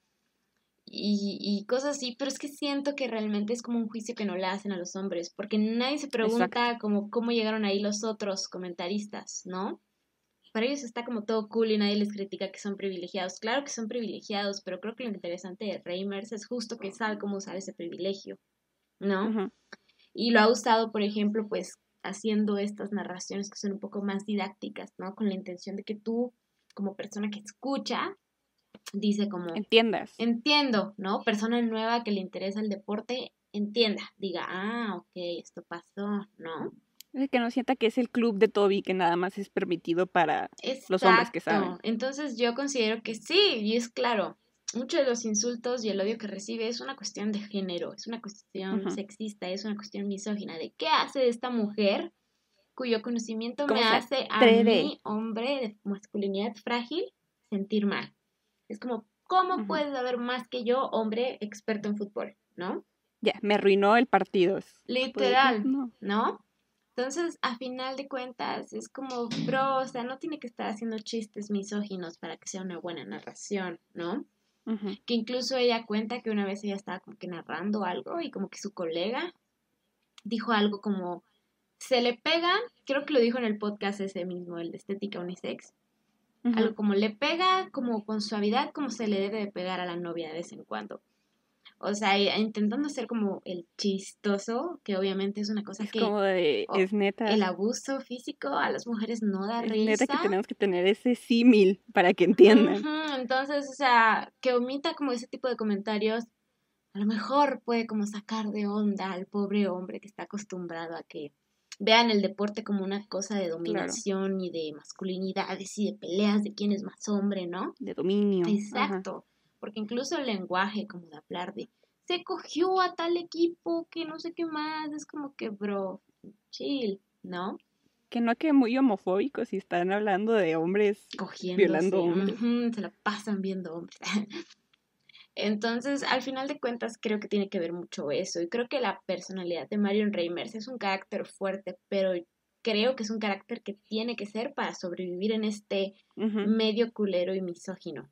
y, y cosas así, pero es que siento que realmente es como un juicio que no le hacen a los hombres, porque nadie se exacto. pregunta como cómo llegaron ahí los otros comentaristas, ¿no? Para ellos está como todo cool y nadie les critica que son privilegiados. Claro que son privilegiados, pero creo que lo interesante de Reimers es justo que sabe cómo usar ese privilegio, ¿no? Ujú. Y lo ha usado, por ejemplo, pues haciendo estas narraciones que son un poco más didácticas, ¿no? Con la intención de que tú, como persona que escucha, dice como, Entiendas. entiendo, ¿no? Persona nueva que le interesa el deporte, entienda, diga, ah, ok, esto pasó, ¿no? Es que no sienta que es el club de Toby que nada más es permitido para los hombres que saben. Exacto. Entonces yo considero que sí, y es claro, muchos de los insultos y el odio que recibe es una cuestión de género, es una cuestión Ujú. sexista, es una cuestión misógina de qué hace de esta mujer cuyo conocimiento me ¿Cómo se hace a atreve? mí, hombre de masculinidad frágil, sentir mal. Es como, ¿cómo Ujú. puedes saber más que yo, hombre experto en fútbol? ¿No? Ya, me arruinó el partido. Es tipo de, pues Literal, no. ¿no? Entonces, a final de cuentas, es como, bro, o sea, no tiene que estar haciendo chistes misóginos para que sea una buena narración, ¿no? Ujú. Que incluso ella cuenta que una vez ella estaba como que narrando algo y como que su colega dijo algo como, se le pega, creo que lo dijo en el podcast ese mismo, el de Estética Unisex, Ujú. algo como le pega como con suavidad como se le debe de pegar a la novia de vez en cuando. O sea, intentando ser como el chistoso, que obviamente es una cosa Es que como de, oh, es el neta, abuso físico a las mujeres no da es neta que risa. tenemos que tener ese símil para que entiendan. Ujú, entonces, o sea, que omita como ese tipo de comentarios, a lo mejor puede como sacar de onda al pobre hombre que está acostumbrado a que vean el deporte como una cosa de Claro, dominación y de masculinidades y de peleas de quién es más hombre, ¿no? de dominio. Ajá. Exacto, porque incluso el lenguaje como de hablar de se cogió a tal equipo que no sé qué más, es como que, bro, chill, ¿no? Que no que muy homofóbicos si están hablando de hombres violando Cogiéndose, hombres. ujú, se la pasan viendo hombres. Entonces, al final de cuentas, creo que tiene que ver mucho eso. Y creo que la personalidad de Marion Reimers es un carácter fuerte, pero creo que es un carácter que tiene que ser para sobrevivir en este Ujú. medio culero y misógino.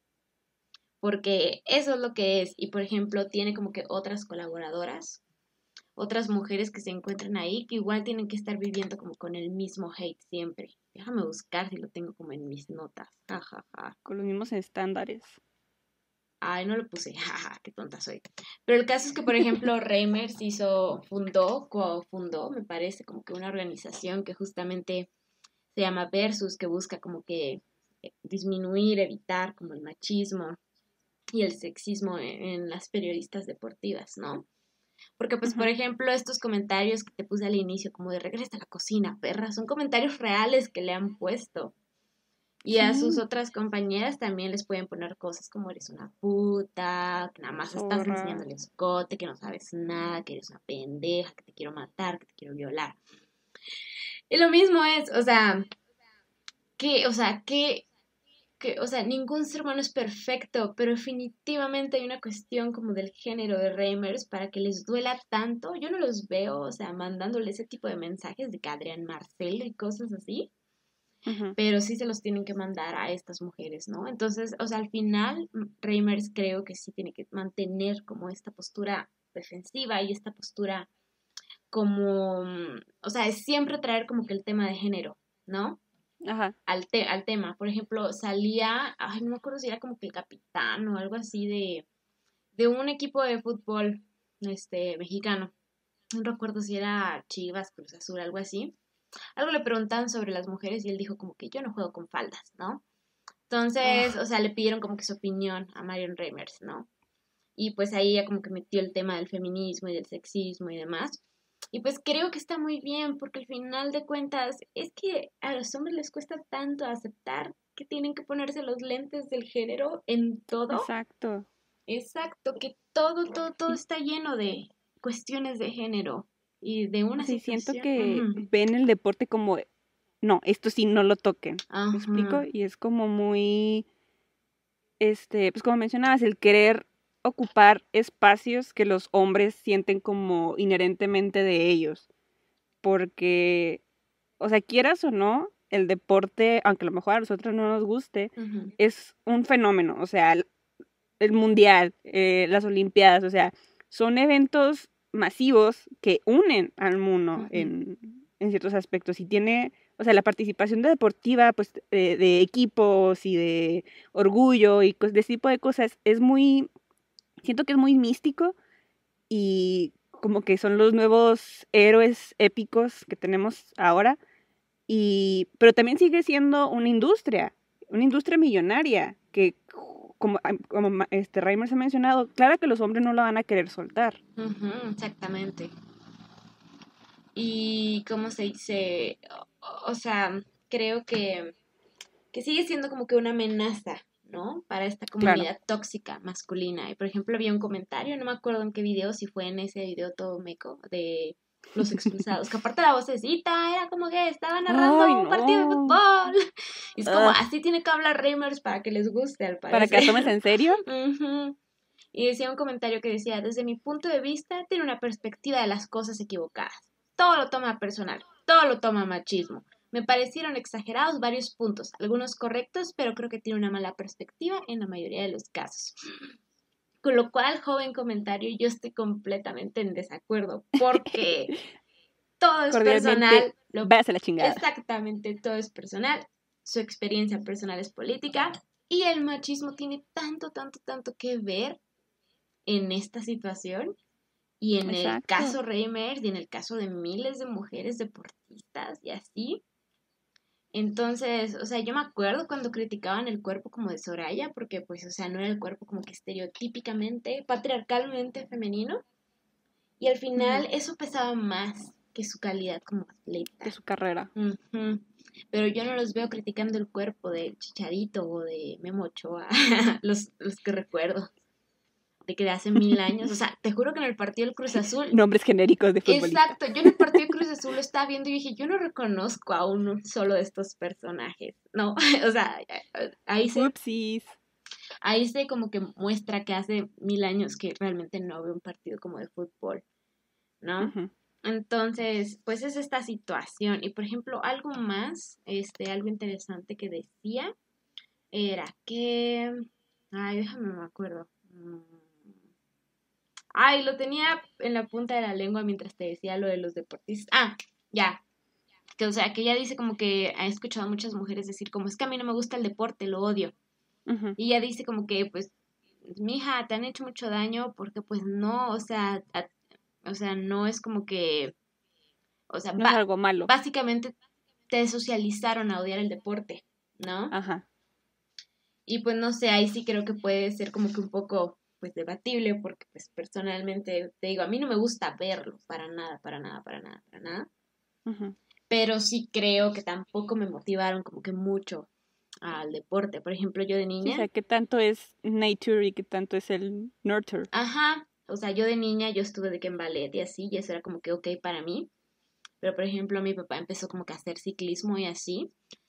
Porque eso es lo que es. Y por ejemplo, tiene como que otras colaboradoras, otras mujeres que se encuentran ahí, que igual tienen que estar viviendo como con el mismo hate siempre. Déjame buscar si lo tengo como en mis notas. Ja, ja, ja. Con los mismos estándares. Ay, no lo puse. Jaja, qué tonta soy. Pero el caso es que, por ejemplo, Reimers hizo, fundó, cofundó, me parece, como que una organización que justamente se llama Versus, que busca como que eh, disminuir, evitar como el machismo y el sexismo en, en las periodistas deportivas, ¿no? Porque, pues, por Ujú. ejemplo, estos comentarios que te puse al inicio, como de regresa a la cocina, perra, son comentarios reales que le han puesto. Y a sus Sí, otras compañeras también les pueden poner cosas como eres una puta, que nada más estás enseñando zorra. el escote, que no sabes nada, que eres una pendeja, que te quiero matar, que te quiero violar. Y lo mismo es, o sea, que, o sea, que, que, o sea, ningún ser humano es perfecto, pero definitivamente hay una cuestión como del género de Reimers para que les duela tanto. Yo no los veo, o sea, mandándole ese tipo de mensajes de que Adrián Marcelo y cosas así, Ujú. pero sí se los tienen que mandar a estas mujeres, ¿no? Entonces, o sea, al final, Reimers creo que sí tiene que mantener como esta postura defensiva y esta postura como, mm, o sea, es siempre traer como que el tema de género, ¿no? Ajá. Al, te- al tema. Por ejemplo, salía, ay, no me acuerdo si era como que el capitán o algo así de, de un equipo de fútbol este, mexicano. No recuerdo si era Chivas, Cruz Azul, algo así. Algo le preguntaban sobre las mujeres y él dijo como que yo no juego con faldas, ¿no? Entonces, Ah, o sea, le pidieron como que su opinión a Marion Reimers, ¿no? Y pues ahí ella como que metió el tema del feminismo y del sexismo y demás. Y pues creo que está muy bien porque al final de cuentas es que a los hombres les cuesta tanto aceptar que tienen que ponerse los lentes del género en todo. exacto. Exacto, que todo, todo, todo Y, está lleno de cuestiones de género y de o una sea, y siento situación. que Ujú. ven el deporte como, no, esto sí no lo toquen. ¿Me explico? Ajá. Y es como muy, este, pues como mencionabas, el querer ocupar espacios que los hombres sienten como inherentemente de ellos. Porque, o sea, quieras o no, el deporte, aunque a lo mejor a nosotros no nos guste, Ujú, es un fenómeno. O sea, el, el mundial, eh, las olimpiadas, o sea, son eventos masivos que unen al mundo ujú. en, en ciertos aspectos. Y tiene, o sea, la participación de deportiva, pues, eh, de equipos y de orgullo y cos- de ese tipo de cosas, es muy, siento que es muy místico y como que son los nuevos héroes épicos que tenemos ahora, y, pero también sigue siendo una industria, una industria millonaria, que como, como ma- este Reimers ha mencionado, claro que los hombres no la van a querer soltar. Ujú, exactamente. Y cómo se dice, o, o sea, creo que, que sigue siendo como que una amenaza, ¿no? Para esta Claro. comunidad tóxica masculina. Y por ejemplo, había un comentario, no me acuerdo en qué video, si fue en ese video todo meco, de los expulsados, que aparte la vocecita era como que estaba Ay, narrando un partido de no. fútbol. Y es como, Ugh. así tiene que hablar Reimers para que les guste, al ¿Para que parecer. la tomes en serio? Ujú. Y decía un comentario que decía, desde mi punto de vista, tiene una perspectiva de las cosas equivocadas. Todo lo toma personal, todo lo toma machismo. Me parecieron exagerados varios puntos, algunos correctos, pero creo que tiene una mala perspectiva en la mayoría de los casos. Con lo cual, joven comentario, yo estoy completamente en desacuerdo, porque todo es Cordialmente, personal, lo, váyase a la chingada. exactamente todo es personal, su experiencia personal es política, y el machismo tiene tanto, tanto, tanto que ver en esta situación y en el Exacto. caso Reimers y en el caso de miles de mujeres deportistas y así. Entonces, o sea, yo me acuerdo cuando criticaban el cuerpo como de Soraya, porque pues, o sea, no era el cuerpo como que estereotípicamente, patriarcalmente femenino, y al Ujú. final eso pesaba más que su calidad como Que atleta. su carrera. Ujú. Pero yo no los veo criticando el cuerpo de Chicharito o de Memo Ochoa, los, los que recuerdo, de que de hace mil años. O sea, te juro que en el partido del Cruz Azul, Nombres genéricos de futbolistas. exacto, yo en el partido de Cruz Azul lo estaba viendo y dije, yo no reconozco a uno solo de estos personajes. No, o sea, ahí se, Whoopsies. ahí se como que muestra que hace mil años que realmente no veo un partido como de fútbol, ¿no? Ujú. Entonces, pues es esta situación. Y por ejemplo, algo más, este, algo interesante que decía era que, ay, déjame me acuerdo. Mm, Ay, lo tenía en la punta de la lengua mientras te decía lo de los deportistas. Ah, ya. Que, o sea, que ella dice como que ha escuchado a muchas mujeres decir como es que a mí no me gusta el deporte, lo odio. Ujú. Y ella dice como que, pues, mija, te han hecho mucho daño porque pues no, o sea, a- o sea, no es como que, o sea, No es ba- algo malo. básicamente te socializaron a odiar el deporte, ¿no? Ajá. Y pues no sé, ahí sí creo que puede ser como que un poco pues debatible porque pues personalmente te digo, a mí no me gusta verlo para nada, para nada, para nada, para nada, Ujú. pero sí creo que tampoco me motivaron como que mucho al deporte. Por ejemplo, yo de Sí, o niña, sea, qué tanto es nature y qué tanto es el nurture. ajá, o sea, yo de niña yo estuve de que en ballet y así, y eso era como que ok para mí, pero por ejemplo mi papá empezó como que a hacer ciclismo y así.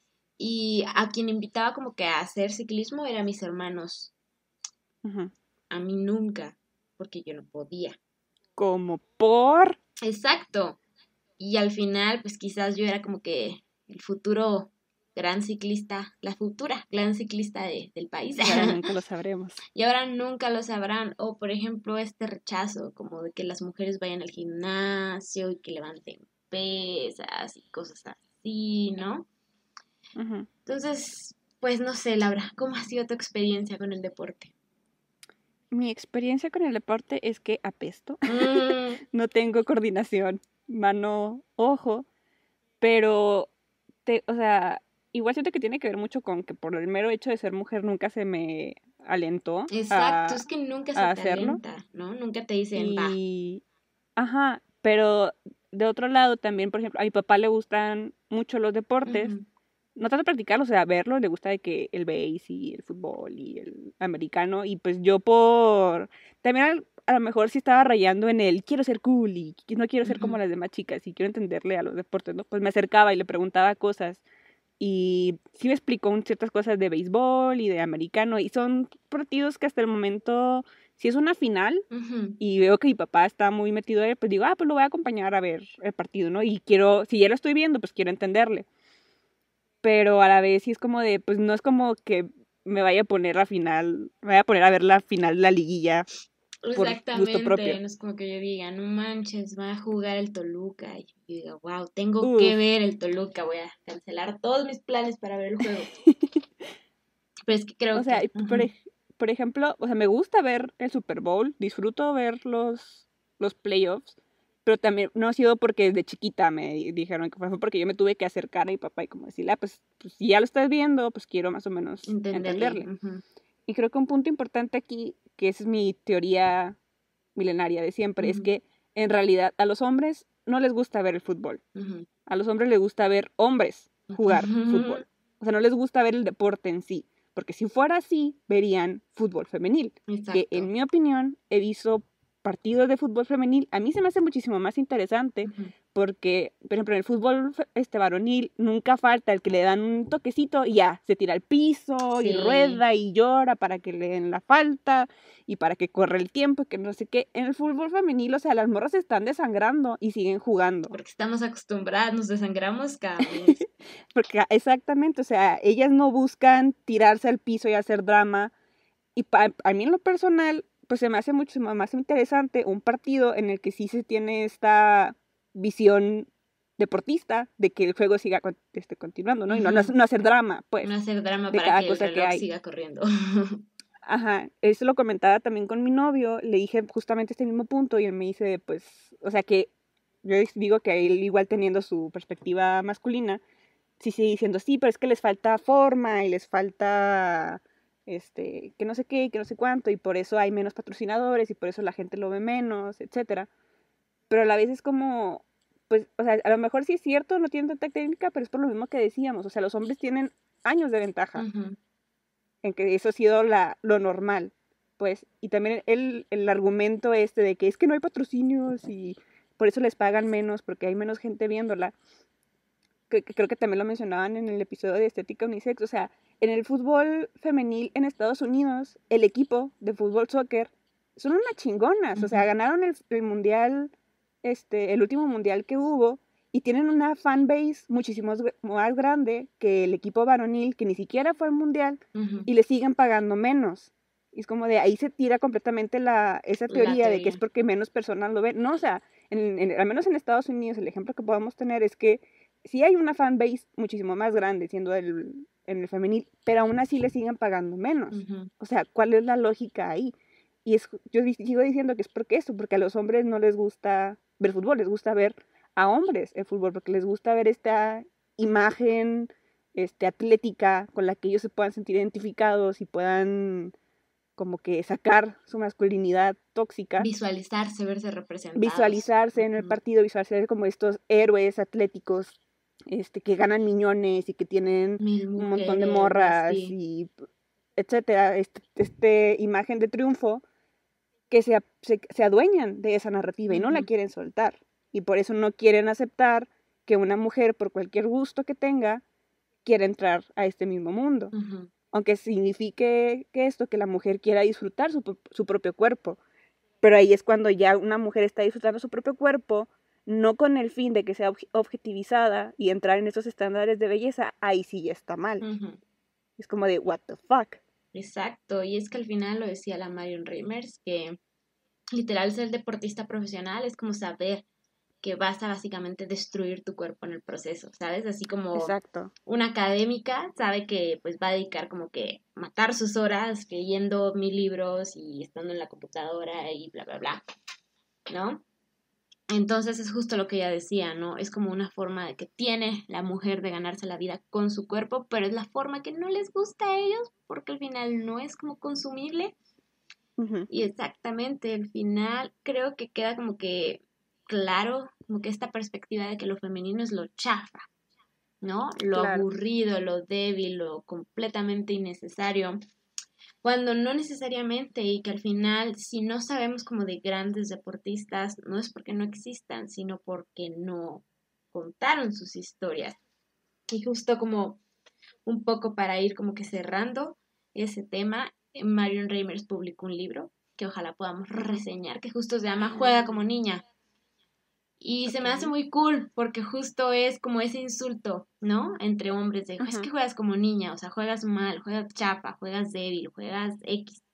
y a quien invitaba como que a hacer ciclismo eran mis hermanos. Ujú. A mí nunca, porque yo no podía. Como por... Exacto. Y al final, pues quizás yo era como que el futuro gran ciclista, la futura gran ciclista de, del país. Y ahora nunca lo sabremos. Y ahora nunca lo sabrán. O por ejemplo, este rechazo, como de que las mujeres vayan al gimnasio y que levanten pesas y cosas así, ¿no? Ujú. Entonces, pues no sé, Laura, ¿cómo ha sido tu experiencia con el deporte? Mi experiencia con el deporte es que apesto. Mm, No tengo coordinación mano-ojo, pero, te, o sea, igual siento que tiene que ver mucho con que por el mero hecho de ser mujer nunca se me alentó exacto, a, es que nunca se a te hacerlo. alenta, ¿no? Nunca te dicen, va. Y, ajá, pero de otro lado también, por ejemplo, a mi papá le gustan mucho los deportes, Ujú, no tanto practicarlo, o sea, verlo, le gusta de que el base y el fútbol y el americano, y pues yo por, también al- a lo mejor sí estaba rayando en el quiero ser cool y que no quiero ser como ujú. las demás chicas y quiero entenderle a los deportes, ¿no? Pues me acercaba y le preguntaba cosas y sí me explicó un- ciertas cosas de béisbol y de americano y son partidos que hasta el momento, si es una final Ujú. y veo que mi papá está muy metido ahí, pues digo, ah, pues lo voy a acompañar a ver el partido, ¿no? Y quiero, si ya lo estoy viendo, pues quiero entenderle, pero a la vez sí es como de, pues no es como que me vaya a poner la final, me vaya a poner a ver la final de la liguilla por gusto Exactamente, propio. no es como que yo diga, no manches, va a jugar el Toluca. Y yo diga, wow, tengo que Uf. ver el Toluca, voy a cancelar todos mis planes para ver el juego. Pero es que O creo sea, que, y por, ujú, ej- por ejemplo, o sea, me gusta ver el Super Bowl, disfruto ver los, los playoffs, pero también no ha sido porque desde chiquita me di- dijeron que fue fue porque yo me tuve que acercar a mi papá y como decirle, ah, pues, pues si ya lo estás viendo, pues quiero más o menos entenderle. entenderle. Ujú, Y creo que un punto importante aquí, que esa es mi teoría milenaria de siempre, es ujú, que en realidad a los hombres no les gusta ver el fútbol. ujú, A los hombres les gusta ver hombres jugar ujú. fútbol. O sea, no les gusta ver el deporte en sí. Porque si fuera así, verían fútbol femenil. Que Exacto. en mi opinión he visto partidos de fútbol femenil. A mí se me hace muchísimo más interesante Ujú. porque, por ejemplo, en el fútbol fe- este varonil nunca falta el que le dan un toquecito y ya, se tira al piso y Sí, rueda y llora para que le den la falta y para que corra el tiempo y que no sé qué. En el fútbol femenil, o sea, las morras se están desangrando y siguen jugando. porque estamos acostumbrados, nos desangramos cada mes. Porque ah, exactamente, o sea, ellas no buscan tirarse al piso y hacer drama. Y pa- a mí en lo personal, pues se me hace mucho más interesante un partido en el que sí se tiene esta visión deportista de que el juego siga con- este, continuando, ¿no? Y no, no, Ujú. no hacer drama, No pues, hacer drama de para cada que el cosa que reloj hay. siga corriendo. Ajá, eso lo comentaba también con mi novio, le dije justamente este mismo punto y él me dice, pues, o sea que yo digo que él igual teniendo su perspectiva masculina, sí sigue diciendo, sí, pero es que les falta forma y les falta, este, que no sé qué, que no sé cuánto, y por eso hay menos patrocinadores y por eso la gente lo ve menos, etcétera. Pero a la vez es como, pues, o sea, a lo mejor sí es cierto, no tienen tanta técnica, pero es por lo mismo que decíamos, o sea, los hombres tienen años de ventaja Ujú. en que eso ha sido la, lo normal, pues, y también el, el argumento este de que es que no hay patrocinios y por eso les pagan menos, porque hay menos gente viéndola, que, que creo que también lo mencionaban en el episodio de Estética Unisex, o sea, en el fútbol femenil en Estados Unidos, el equipo de fútbol soccer son unas chingonas, o sea, Ujú. ganaron el, el mundial, este, el último mundial que hubo, y tienen una fanbase muchísimo más más grande que el equipo varonil, que ni siquiera fue al mundial, Ujú. y le siguen pagando menos. Y es como de ahí se tira completamente la, esa La teoría de que es teoría. porque menos personas lo ven. No, o sea, en, en, al menos en Estados Unidos, el ejemplo que podemos tener es que sí hay una fanbase muchísimo más grande siendo el, en el femenil, pero aún así le siguen pagando menos. Ujú. O sea, ¿cuál es la lógica ahí? Y es, yo sigo diciendo que es porque eso, porque a los hombres no les gusta ver fútbol, les gusta ver a hombres el fútbol, porque les gusta ver esta imagen este, atlética con la que ellos se puedan sentir identificados y puedan como que sacar su masculinidad tóxica, Visualizarse, verse representados. visualizarse en el Ujú. partido, visualizarse como estos héroes atléticos este, que ganan millones y que tienen Mil un montón de mujeres y morras así. y etcétera, este, este imagen de triunfo que se, se, se adueñan de esa narrativa y no la Ujú. quieren soltar. Y por eso no quieren aceptar que una mujer, por cualquier gusto que tenga, quiera entrar a este mismo mundo. Uh-huh. Aunque signifique que esto, que la mujer quiera disfrutar su, su propio cuerpo. Pero ahí es cuando ya una mujer está disfrutando su propio cuerpo, no con el fin de que sea objetivizada y entrar en esos estándares de belleza, ahí sí ya está mal. Uh-huh. Es como de, what the fuck. Exacto, y es que al final lo decía la Marion Reimers, que literal ser deportista profesional es como saber que vas a básicamente destruir tu cuerpo en el proceso, ¿sabes? Así como Exacto. una académica sabe que pues va a dedicar como que matar sus horas leyendo mil libros y estando en la computadora y bla, bla, bla, ¿no? Entonces es justo lo que ella decía, ¿no? Es como una forma de que tiene la mujer de ganarse la vida con su cuerpo, pero es la forma que no les gusta a ellos porque al final no es como consumible. Uh-huh. Y exactamente, al final creo que queda como que claro, como que esta perspectiva de que lo femenino es lo chafa, ¿no? Lo Claro. aburrido, lo débil, lo completamente innecesario, cuando no necesariamente, y que al final si no sabemos como de grandes deportistas, no es porque no existan, sino porque no contaron sus historias. Y justo como un poco para ir como que cerrando ese tema, Marion Reimers publicó un libro que ojalá podamos reseñar, que justo se llama Juega como niña. Y okay. Se me hace muy cool porque justo es como ese insulto, ¿no? Entre hombres de, uh-huh. Es que juegas como niña, o sea, juegas mal, juegas chapa, juegas débil, juegas X.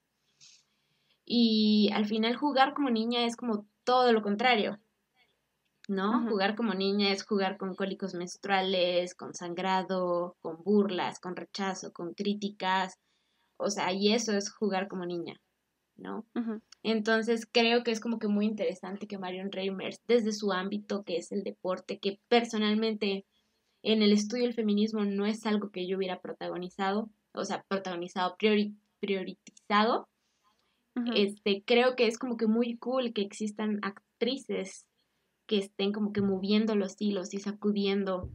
Y al final jugar como niña es como todo lo contrario, ¿no? Uh-huh. Jugar como niña es jugar con cólicos menstruales, con sangrado, con burlas, con rechazo, con críticas, o sea, y eso es jugar como niña, ¿no? Uh-huh. Entonces creo que es como que muy interesante que Marion Reimers, desde su ámbito que es el deporte, que personalmente en el estudio del feminismo no es algo que yo hubiera protagonizado, o sea, protagonizado, priori- priorizado, uh-huh. este, creo que es como que muy cool que existan actrices que estén como que moviendo los hilos y sacudiendo,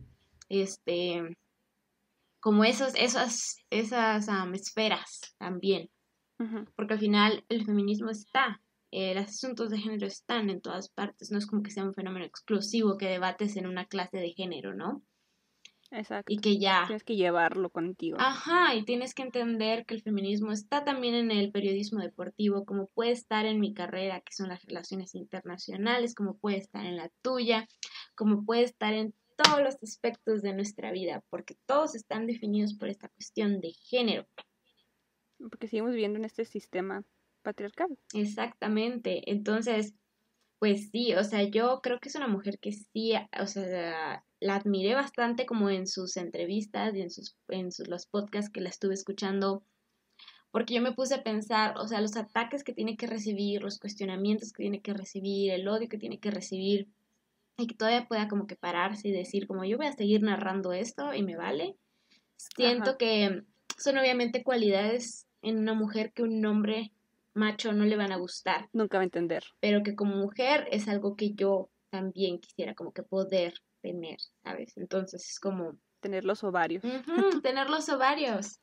este, como esos, esas, esas um, esferas también. Uh-huh. Porque al final el feminismo está, eh, los asuntos de género están en todas partes, no es como que sea un fenómeno exclusivo que debates en una clase de género, ¿no? Exacto. Y que ya... Tienes que llevarlo contigo. Ajá, y tienes que entender que el feminismo está también en el periodismo deportivo, como puede estar en mi carrera, que son las relaciones internacionales, como puede estar en la tuya, como puede estar en todos los aspectos de nuestra vida, porque todos están definidos por esta cuestión de género. Porque seguimos viviendo en este sistema patriarcal. Exactamente. Entonces, pues sí, o sea, yo creo que es una mujer que sí, o sea, la admiré bastante como en sus entrevistas y en sus, en sus, los podcasts que la estuve escuchando, porque yo me puse a pensar, o sea, los ataques que tiene que recibir, los cuestionamientos que tiene que recibir, el odio que tiene que recibir, y que todavía pueda como que pararse y decir, como yo voy a seguir narrando esto y me vale. Siento Ajá. que son obviamente cualidades en una mujer que un hombre macho no le van a gustar. Nunca va a entender. Pero que como mujer es algo que yo también quisiera como que poder tener, ¿sabes? Entonces es como... Tener los ovarios. Uh-huh, tener los ovarios.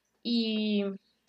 Y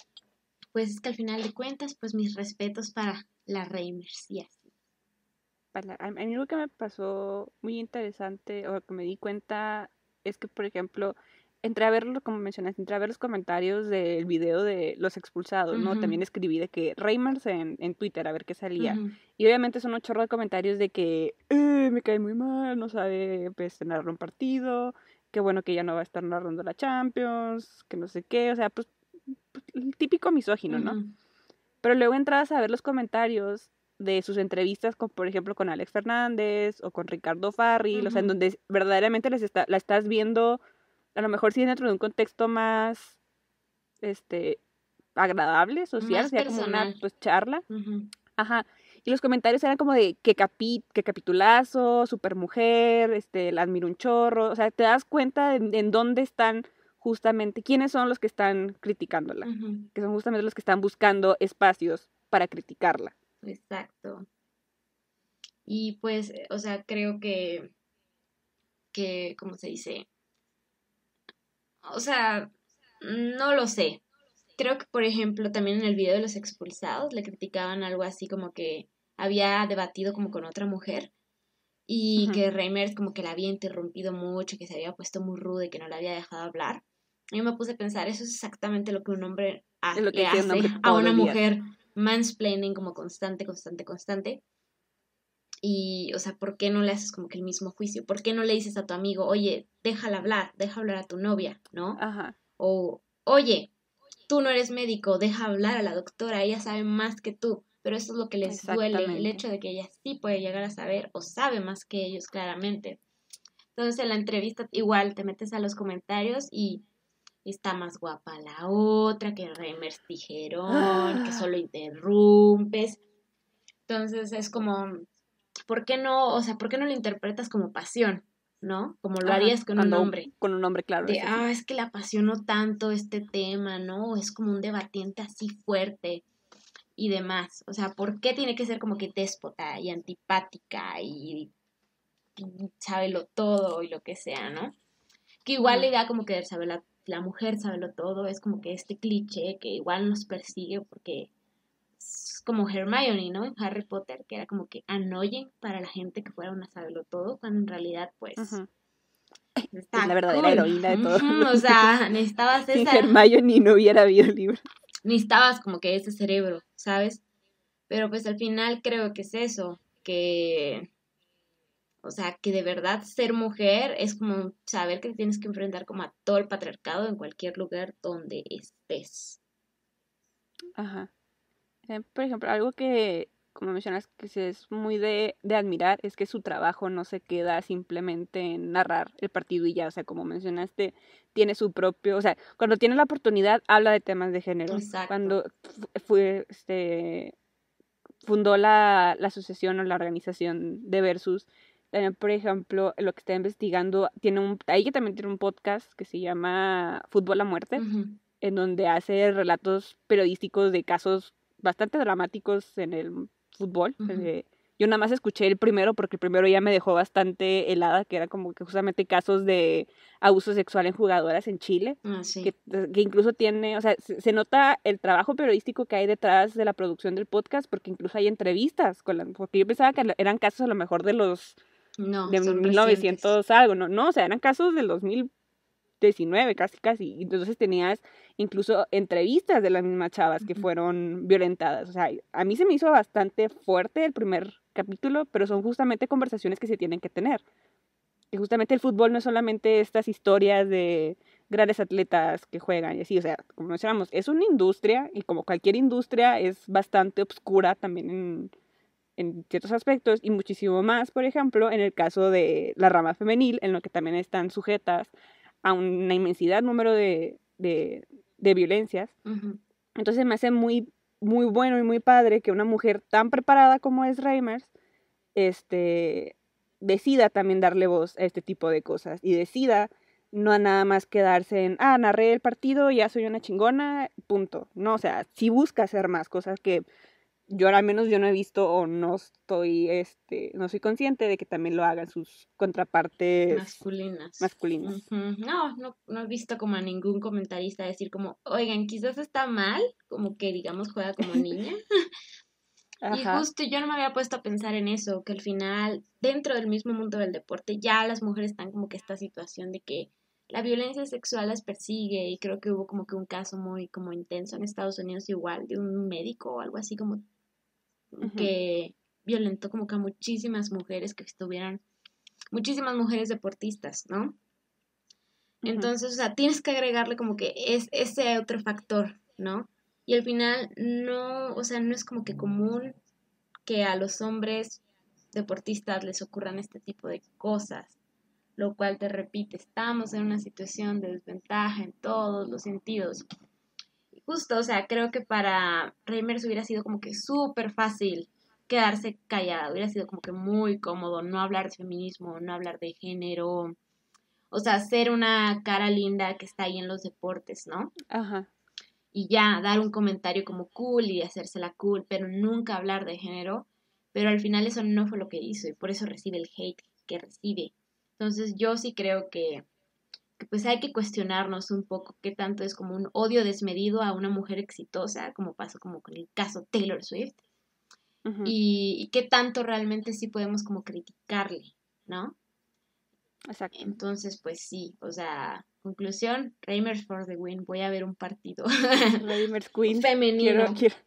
pues es que al final de cuentas, pues mis respetos para la Reimers y así. Para, a mí lo que me pasó muy interesante o que me di cuenta es que, por ejemplo, entré a verlo, como mencionaste, entré a ver los comentarios del video de los expulsados, uh-huh. ¿no? También escribí de que Reimers en, en Twitter a ver qué salía. Uh-huh. Y obviamente son un chorro de comentarios de que eh, me cae muy mal, no sabe pues, narrar un partido, qué bueno que ya no va a estar narrando la Champions, que no sé qué, o sea, pues, pues el típico misógino, uh-huh. ¿no? Pero luego entras a ver los comentarios de sus entrevistas, con, por ejemplo, con Alex Fernández o con Ricardo Farril, uh-huh. o sea, en donde verdaderamente les está, la estás viendo, a lo mejor sí dentro de un contexto más este, agradable, social, o sea, como una pues, charla. Uh-huh. Ajá. Y los comentarios eran como de que, capi, que capitulazo, super mujer, este, la admiro un chorro, o sea, te das cuenta de, de en dónde están justamente, quiénes son los que están criticándola, uh-huh. que son justamente los que están buscando espacios para criticarla. Exacto. Y pues, o sea, creo que, que, ¿cómo se dice? O sea, no lo sé. Creo que, por ejemplo, también en el video de los expulsados le criticaban algo así como que había debatido como con otra mujer y Ujú. que Reimers como que la había interrumpido mucho, que se había puesto muy ruda y que no la había dejado hablar. Yo me puse a pensar, eso es exactamente lo que un hombre ha- Es lo que le decía un hace hombre a todos una los días. mujer, mansplaining como constante, constante, constante. Y, o sea, ¿por qué no le haces como que el mismo juicio? ¿Por qué no le dices a tu amigo, oye, déjala hablar, deja hablar a tu novia, ¿no? Ajá, O, oye, tú no eres médico, deja hablar a la doctora, ella sabe más que tú. Pero eso es lo que les duele, el exactamente. hecho de que ella sí puede llegar a saber o sabe más que ellos claramente. Entonces en la entrevista igual te metes a los comentarios y está más guapa la otra, que Reimers tijerón, que Ah, solo interrumpes. Entonces es como, ¿por qué no, o sea, por qué no lo interpretas como pasión, ¿no? Como lo ajá, harías con un cuando hombre. con un hombre, claro, De, es así. ah, es que le apasionó tanto este tema, ¿no? Es como un debatiente así fuerte y demás. O sea, ¿por qué tiene que ser como que déspota y antipática y, y sábelo todo y lo que sea, ¿no? Que igual la Ujú. idea como que sabe la, la mujer sábelo todo es como que este cliché que igual nos persigue porque es como Hermione, ¿no? En Harry Potter, que era como que annoying para la gente que fuera una sábelo todo, cuando en realidad pues Ujú. Es la está verdadera cool. heroína de todo. Ujú, o sea, necesitabas Sin esa, Hermione no hubiera habido libro. necesitabas como que ese cerebro, ¿sabes? Pero pues al final creo que es eso, que, o sea, que de verdad ser mujer es como saber que te tienes que enfrentar como a todo el patriarcado en cualquier lugar donde estés. Ajá. Eh, Por ejemplo, algo que, como mencionas, que sí es muy de, de admirar es que su trabajo no se queda simplemente en narrar el partido y ya, o sea, como mencionaste, tiene su propio, o sea, cuando tiene la oportunidad habla de temas de género. Exacto. Cuando fu- fue, este, fundó la, la asociación o la organización de Versus, también, por ejemplo, lo que está investigando, tiene un, ahí que también tiene un podcast que se llama Fútbol a Muerte, Ujú, en donde hace relatos periodísticos de casos bastante dramáticos en el fútbol. ujú. Eh, yo nada más escuché el primero porque el primero ya me dejó bastante helada, que era como que justamente casos de abuso sexual en jugadoras en Chile, Ah, sí. que, que incluso tiene, o sea, se, se nota el trabajo periodístico que hay detrás de la producción del podcast, porque incluso hay entrevistas, con la, porque yo pensaba que eran casos a lo mejor de los No, de son recientes. mil novecientos algo, no, no, o sea, eran casos del dos mil diecinueve casi, casi. Y entonces tenías incluso entrevistas de las mismas chavas que Ujú. fueron violentadas. O sea, a mí se me hizo bastante fuerte el primer capítulo, pero son justamente conversaciones que se tienen que tener. Que justamente el fútbol no es solamente estas historias de grandes atletas que juegan y así, o sea, como mencionamos, es una industria y como cualquier industria es bastante obscura también en, en ciertos aspectos y muchísimo más, por ejemplo, en el caso de la rama femenil, en lo que también están sujetas a una inmensidad número de, de, de violencias. Ujú. Entonces me hace muy, muy bueno y muy padre que una mujer tan preparada como es Reimers este, decida también darle voz a este tipo de cosas y decida no nada más quedarse en, ah, narré el partido, ya soy una chingona, punto. No, o sea, sí busca hacer más cosas que yo al menos yo no he visto o no estoy, este, no soy consciente de que también lo hagan sus contrapartes Masculinas. masculinas. Ujú. No, no, no he visto como a ningún comentarista decir como, oigan, quizás está mal, como que digamos juega como niña. Y Ajá, justo yo no me había puesto a pensar en eso, que al final, dentro del mismo mundo del deporte, ya las mujeres están como que esta situación de que la violencia sexual las persigue y creo que hubo como que un caso muy como intenso en Estados Unidos igual de un médico o algo así como ujú, que violentó como que a muchísimas mujeres que estuvieran, muchísimas mujeres deportistas, ¿no? ujú, Entonces, o sea, tienes que agregarle como que es ese otro factor, ¿no? Y al final no, o sea, no es como que común que a los hombres deportistas les ocurran este tipo de cosas, lo cual te repite, estamos en una situación de desventaja en todos los sentidos. Y justo, o sea, creo que para Reimers hubiera sido como que súper fácil quedarse callada, hubiera sido como que muy cómodo no hablar de feminismo, no hablar de género, o sea, ser una cara linda que está ahí en los deportes, ¿no? ajá, Y ya dar un comentario como cool y hacérsela cool, pero nunca hablar de género. Pero al final eso no fue lo que hizo y por eso recibe el hate que recibe. Entonces yo sí creo que, que pues hay que cuestionarnos un poco qué tanto es como un odio desmedido a una mujer exitosa, como pasó como con el caso Taylor Swift, ujú, y, y qué tanto realmente sí podemos como criticarle, ¿no? Exacto. Entonces, pues sí, o sea, conclusión, Reimers for the win, voy a ver un partido Reimers Queen. femenino. Quiero, quiero.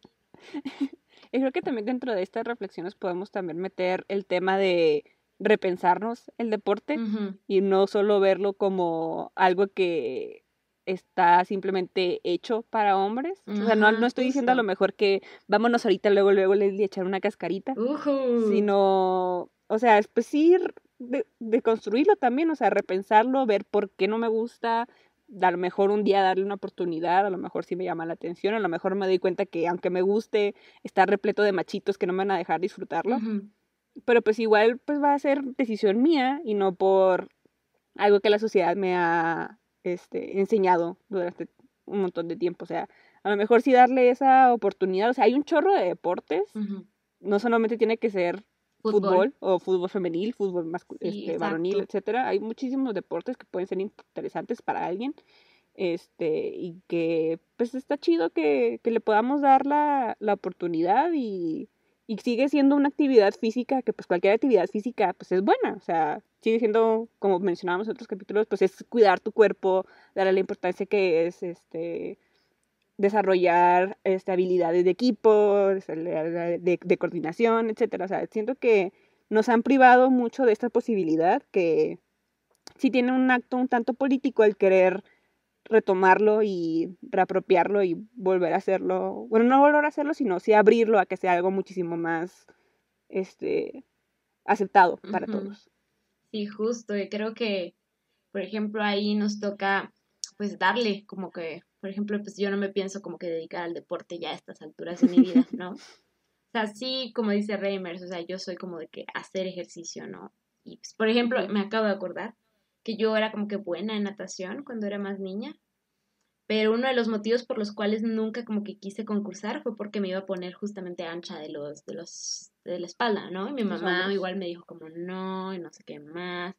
Y creo que también dentro de estas reflexiones podemos también meter el tema de repensarnos el deporte Uh-huh. y no solo verlo como algo que está simplemente hecho para hombres. Uh-huh, o sea, no, no estoy diciendo a lo mejor que vámonos ahorita luego, luego le echar una cascarita, uh-huh. sino, o sea, pues sí, de, de construirlo también, o sea, repensarlo, ver por qué no me gusta, a lo mejor un día darle una oportunidad, a lo mejor sí me llama la atención, a lo mejor me doy cuenta que aunque me guste, está repleto de machitos que no me van a dejar disfrutarlo, Uh-huh. pero pues igual pues va a ser decisión mía y no por algo que la sociedad me ha este, enseñado durante un montón de tiempo, o sea, a lo mejor sí darle esa oportunidad, o sea, hay un chorro de deportes, Uh-huh. no solamente tiene que ser Fútbol, fútbol o fútbol femenil, fútbol mascu- sí, este, varonil, exacto. etcétera. Hay muchísimos deportes que pueden ser interesantes para alguien, este, y que pues está chido que, que le podamos dar la, la oportunidad y, y sigue siendo una actividad física que pues cualquier actividad física pues es buena, o sea, sigue siendo, como mencionábamos en otros capítulos, pues es cuidar tu cuerpo, darle la importancia que es, este, desarrollar este, habilidades de equipo, de, de, de coordinación, etcétera. O sea, siento que nos han privado mucho de esta posibilidad que sí tiene un acto un tanto político el querer retomarlo y reapropiarlo y volver a hacerlo, bueno, no volver a hacerlo, sino sí abrirlo a que sea algo muchísimo más este, aceptado para Uh-huh. todos. Sí, justo, y creo que, por ejemplo, ahí nos toca, pues, darle como que, por ejemplo, pues yo no me pienso como que dedicar al deporte ya a estas alturas de mi vida, ¿no? O sea, sí, como dice Reimers, o sea, yo soy como de que hacer ejercicio, ¿no? Y, pues, por ejemplo, Uh-huh. me acabo de acordar que yo era como que buena en natación cuando era más niña, pero uno de los motivos por los cuales nunca como que quise concursar fue porque me iba a poner justamente ancha de los, de los, de la espalda, ¿no? Y mi Los mamá hombros. igual me dijo como no, y no sé qué más.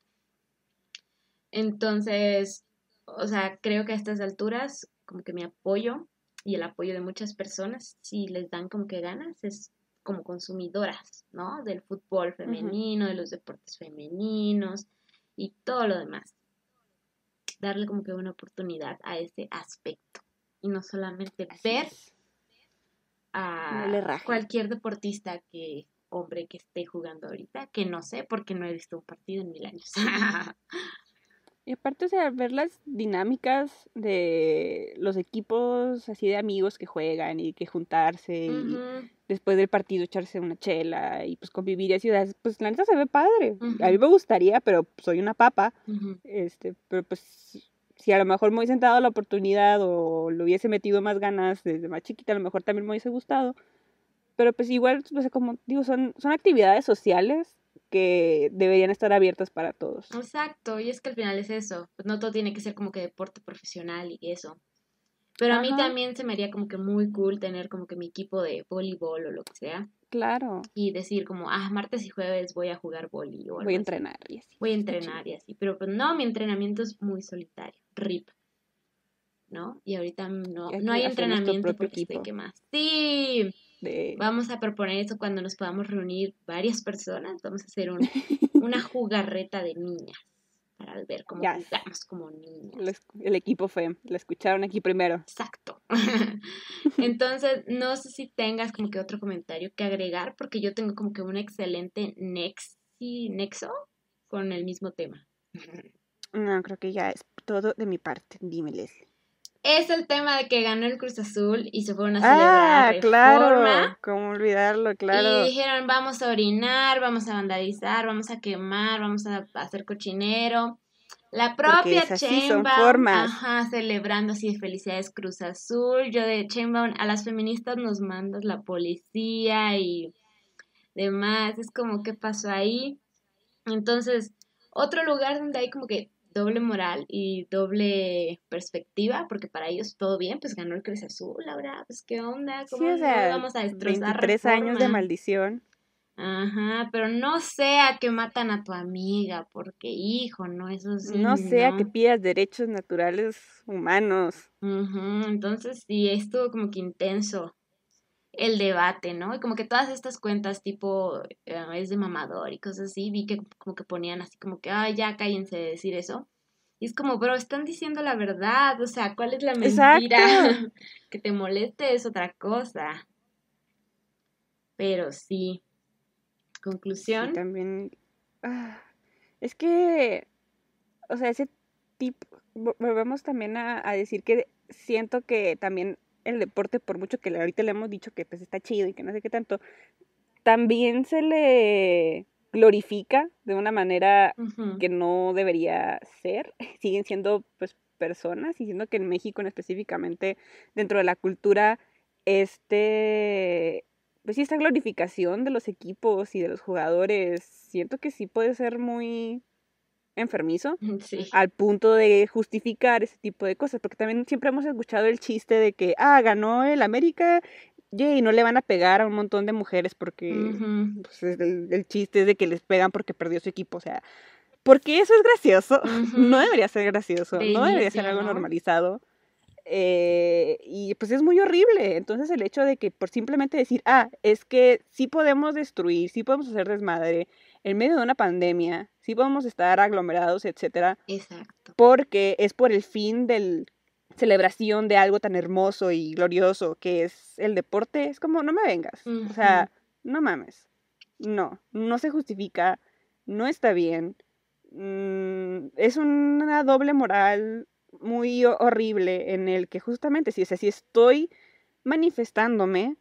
Entonces, o sea, creo que a estas alturas, como que mi apoyo y el apoyo de muchas personas, si les dan como que ganas, es como consumidoras, ¿no? Del fútbol Uh-huh. femenino, de los deportes femeninos y todo lo demás. Darle como que una oportunidad a ese aspecto y no solamente Así ver es. No a le rajen. cualquier deportista que, hombre, que esté jugando ahorita, que no sé porque no he visto un partido en mil años. Y aparte, o sea, ver las dinámicas de los equipos así de amigos que juegan y que juntarse y uh-huh, después del partido echarse una chela y pues convivir y así, o sea, pues la neta se ve padre. A uh-huh, mí me gustaría, pero soy una papa, uh-huh. este, pero pues si a lo mejor me hubiesen dado la oportunidad o le hubiese metido más ganas desde más chiquita, a lo mejor también me hubiese gustado. Pero pues igual, o sea, como digo, son, son actividades sociales que deberían estar abiertas para todos. Exacto, y es que al final es eso, pues no todo tiene que ser como que deporte profesional y eso. Pero a mí Ajá, también se me haría como que muy cool tener como que mi equipo de voleibol o lo que sea claro. y decir como, ah, martes y jueves voy a jugar voli o Voy algo a así. entrenar y así. Voy a Está chido. entrenar y así, pero pues no, mi entrenamiento es muy solitario, rip, ¿no? Y ahorita no, Hay no hay que hacer nuestro entrenamiento propio porque estoy equipo que más. Sí, de... vamos a proponer eso cuando nos podamos reunir varias personas, vamos a hacer un, una jugarreta de niñas para ver cómo Yes. jugamos como niñas. El, el equipo F E M. Lo escucharon aquí primero. Exacto. Entonces, no sé si tengas como que otro comentario que agregar, porque yo tengo como que un excelente nexi, nexo con el mismo tema. No, creo que ya es todo de mi parte. Dime, Leslie. Es el tema de que ganó el Cruz Azul y se fueron a celebrar Ah, Reforma claro. ¿Cómo olvidarlo? y Claro. dijeron vamos a orinar, vamos a vandalizar, vamos a quemar, vamos a hacer cochinero. La Porque propia esas sí son Chainbaum, formas. ajá, celebrando así de felicidades Cruz Azul. Yo de Chainbaum, a las feministas nos mandas la policía y demás. Es como, ¿qué pasó ahí? Entonces, otro lugar donde hay como que doble moral y doble perspectiva, porque para ellos todo bien, pues ganó el Cruz Azul, Laura, pues qué onda, Sí, ¿cómo o no sea, vamos a destrozar veintitrés años de Reforma? maldición. Ajá, pero no sea que matan a tu amiga, porque hijo, no, eso sí, No sea que no. pidas derechos naturales humanos. Ujú, entonces sí, estuvo como que intenso. el debate, ¿no? Y como que todas estas cuentas tipo eh, es de mamador y cosas así, vi que como que ponían así como que, ay, ya cállense de decir eso. Y es como, bro, están diciendo la verdad, o sea, ¿cuál es la mentira? Exacto. Que te moleste es otra cosa. Pero sí, Sí, conclusión. también. ah, es que, o sea, ese tipo. vo- Volvemos también a, a decir que siento que también el deporte, por mucho que le- ahorita le hemos dicho que pues está chido y que no sé qué tanto, también se le glorifica de una manera Ujú. que no debería ser. Siguen siendo pues personas y siendo que en México en específicamente dentro de la cultura este pues sí esta glorificación de los equipos y de los jugadores siento que sí puede ser muy enfermizo Sí. al punto de justificar ese tipo de cosas, porque también siempre hemos escuchado el chiste de que, ah, ganó el América, y no le van a pegar a un montón de mujeres porque Ujú, pues, el, el chiste es de que les pegan porque perdió su equipo, o sea, porque eso es gracioso, no ujú. debería ser gracioso, De no debería ser inicio, algo ¿no? normalizado, eh, y pues es muy horrible. Entonces el hecho de que por simplemente decir, ah, es que sí podemos destruir, sí podemos hacer desmadre en medio de una pandemia, sí podemos estar aglomerados, etcétera, Exacto. porque es por el fin de celebración de algo tan hermoso y glorioso que es el deporte, es como, no me vengas, o Ujú. sea, no mames, no, no se justifica, no está bien, mm, es una doble moral muy horrible en el que justamente, si, o sea, si estoy manifestándome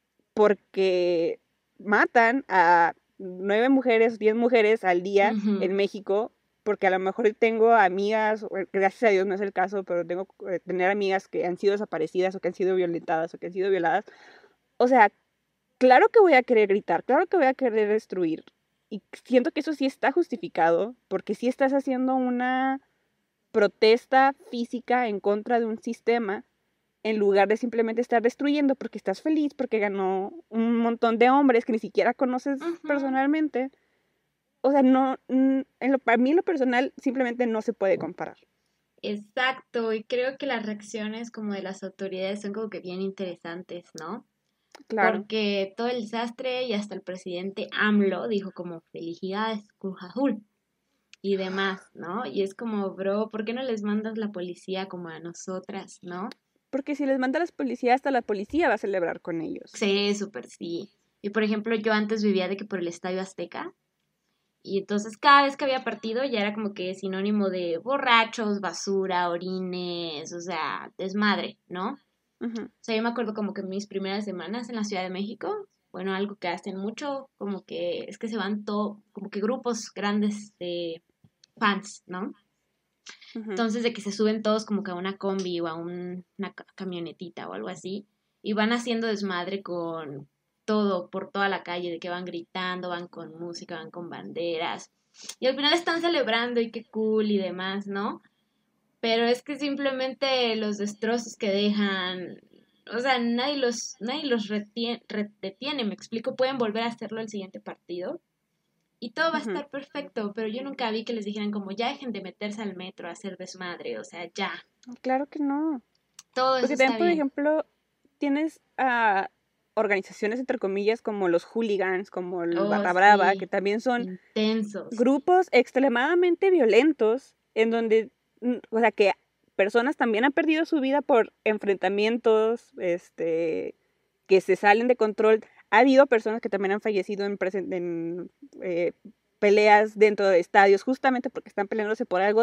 porque matan a nueve mujeres, diez mujeres al día Ujú. en México, porque a lo mejor tengo amigas, gracias a Dios no es el caso, pero tengo eh, tener amigas que han sido desaparecidas o que han sido violentadas o que han sido violadas. O sea, claro que voy a querer gritar, claro que voy a querer destruir. Y siento que eso sí está justificado, porque sí estás haciendo una protesta física en contra de un sistema en lugar de simplemente estar destruyendo porque estás feliz, porque ganó un montón de hombres que ni siquiera conoces Ujú. personalmente. O sea, no, mm, en lo, para mí en lo personal simplemente no se puede comparar. Exacto, y creo que las reacciones como de las autoridades son como que bien interesantes, ¿no? Claro. Porque todo el desastre y hasta el presidente AMLO dijo como felicidades, Cruz Azul y demás, ¿no? Y es como, bro, ¿por qué no les mandas la policía como a nosotras, ¿no? Porque si les manda a las policías, hasta la policía va a celebrar con ellos. Sí, súper sí. Y por ejemplo, yo antes vivía de que por el Estadio Azteca. Y entonces cada vez que había partido ya era como que sinónimo de borrachos, basura, orines, o sea, desmadre, ¿no? O Ujú, sea, yo me acuerdo como que mis primeras semanas en la Ciudad de México, bueno, algo que hacen mucho, como que es que se van todo, como que grupos grandes de fans, ¿no? ujú. Entonces de que se suben todos como que a una combi o a un- una ca- camionetita o algo así y van haciendo desmadre con todo por toda la calle, de que van gritando, van con música, van con banderas y al final están celebrando y qué cool y demás, ¿no? Pero es que simplemente los destrozos que dejan, o sea, nadie los, nadie los retien- re- detiene, me explico, pueden volver a hacerlo el siguiente partido y todo va a Ujú. estar perfecto, pero yo nunca vi que les dijeran como ya dejen de meterse al metro a hacer desmadre, o sea, ya, Claro que no. todo eso Porque también, está por bien. ejemplo, tienes a organizaciones, entre comillas, como los hooligans, como el Oh, Barra Brava, que sí, también son intensos. grupos extremadamente violentos, en donde, mm, o sea, que personas también han perdido su vida por enfrentamientos, este, que se salen de control. Ha habido personas que también han fallecido en, presen- en eh, peleas dentro de estadios, justamente porque están peleándose por algo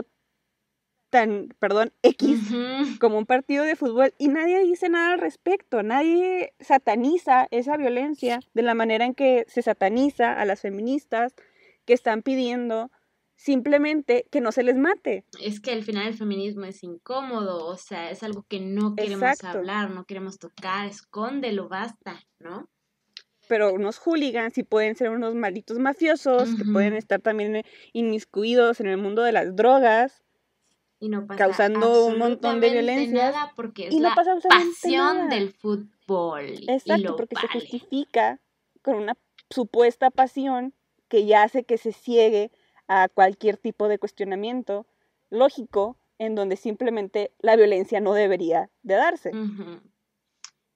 tan, perdón, X, Ujú. como un partido de fútbol y nadie dice nada al respecto, nadie sataniza esa violencia de la manera en que se sataniza a las feministas que están pidiendo simplemente que no se les mate. Es que al final el feminismo es incómodo, o sea, es algo que no queremos Exacto. hablar, no queremos tocar, escóndelo, basta, ¿no? Pero unos hooligans sí pueden ser unos malditos mafiosos que pueden Ujú. estar también inmiscuidos en el mundo de las drogas, Y no pasa causando un montón de absolutamente violencias nada porque es y no la pasa absolutamente pasión nada. del fútbol y Exacto, lo porque se vale. justifica con una supuesta pasión que ya hace que se ciegue a cualquier tipo de cuestionamiento lógico en donde simplemente la violencia no debería de darse. Ujú.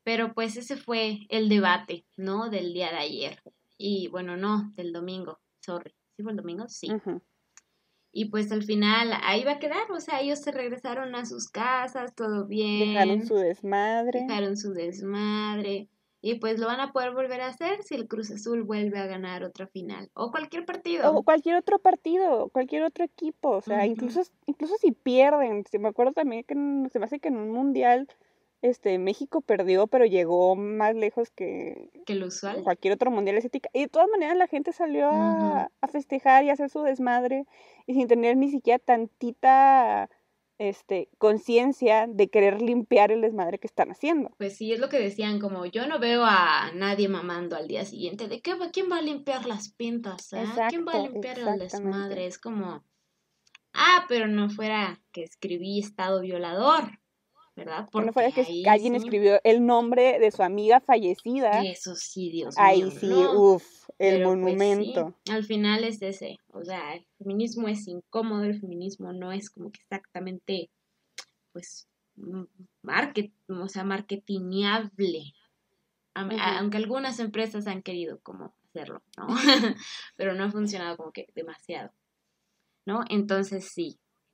Pero pues ese fue el debate, ¿no? Del día de ayer. Y bueno, no, del domingo, sorry. ¿Sí fue el domingo? Sí. Ujú. Y pues al final ahí va a quedar, o sea, ellos se regresaron a sus casas, todo Dejaron su bien, desmadre. dejaron su desmadre. Y pues lo van a poder volver a hacer si el Cruz Azul vuelve a ganar otra final. O cualquier partido. O cualquier otro partido, cualquier otro equipo, o sea, Ujú. incluso, incluso si pierden, se me acuerdo también que en- se me hace que en un mundial, este, México perdió, pero llegó más lejos que Que lo usual. cualquier otro mundial asiático. Y de todas maneras la gente salió Ujú. a, a festejar y a hacer su desmadre, y sin tener ni siquiera tantita, este, conciencia de querer limpiar el desmadre que están haciendo. Pues sí, es lo que decían, como yo no veo a nadie mamando al día siguiente. ¿De qué va? ¿Quién va a limpiar las pintas? ¿Ah? ¿Quién va a Exacto, limpiar el exactamente. desmadre? Es como, ah, pero no fuera que escribí estado violador, ¿verdad? Que no Porque fuera que ahí alguien sí, escribió el nombre de su amiga fallecida. eso sí, Dios Ahí mío, sí, no. uff, el Pero pues sí, monumento. al final es ese. O sea, el feminismo es incómodo, el feminismo no es como que exactamente, pues, m- market, o sea, marketingable. Am- a- Ujú. Aunque algunas empresas han querido como hacerlo, ¿no? Pero no ha funcionado como que demasiado, ¿no? Entonces sí,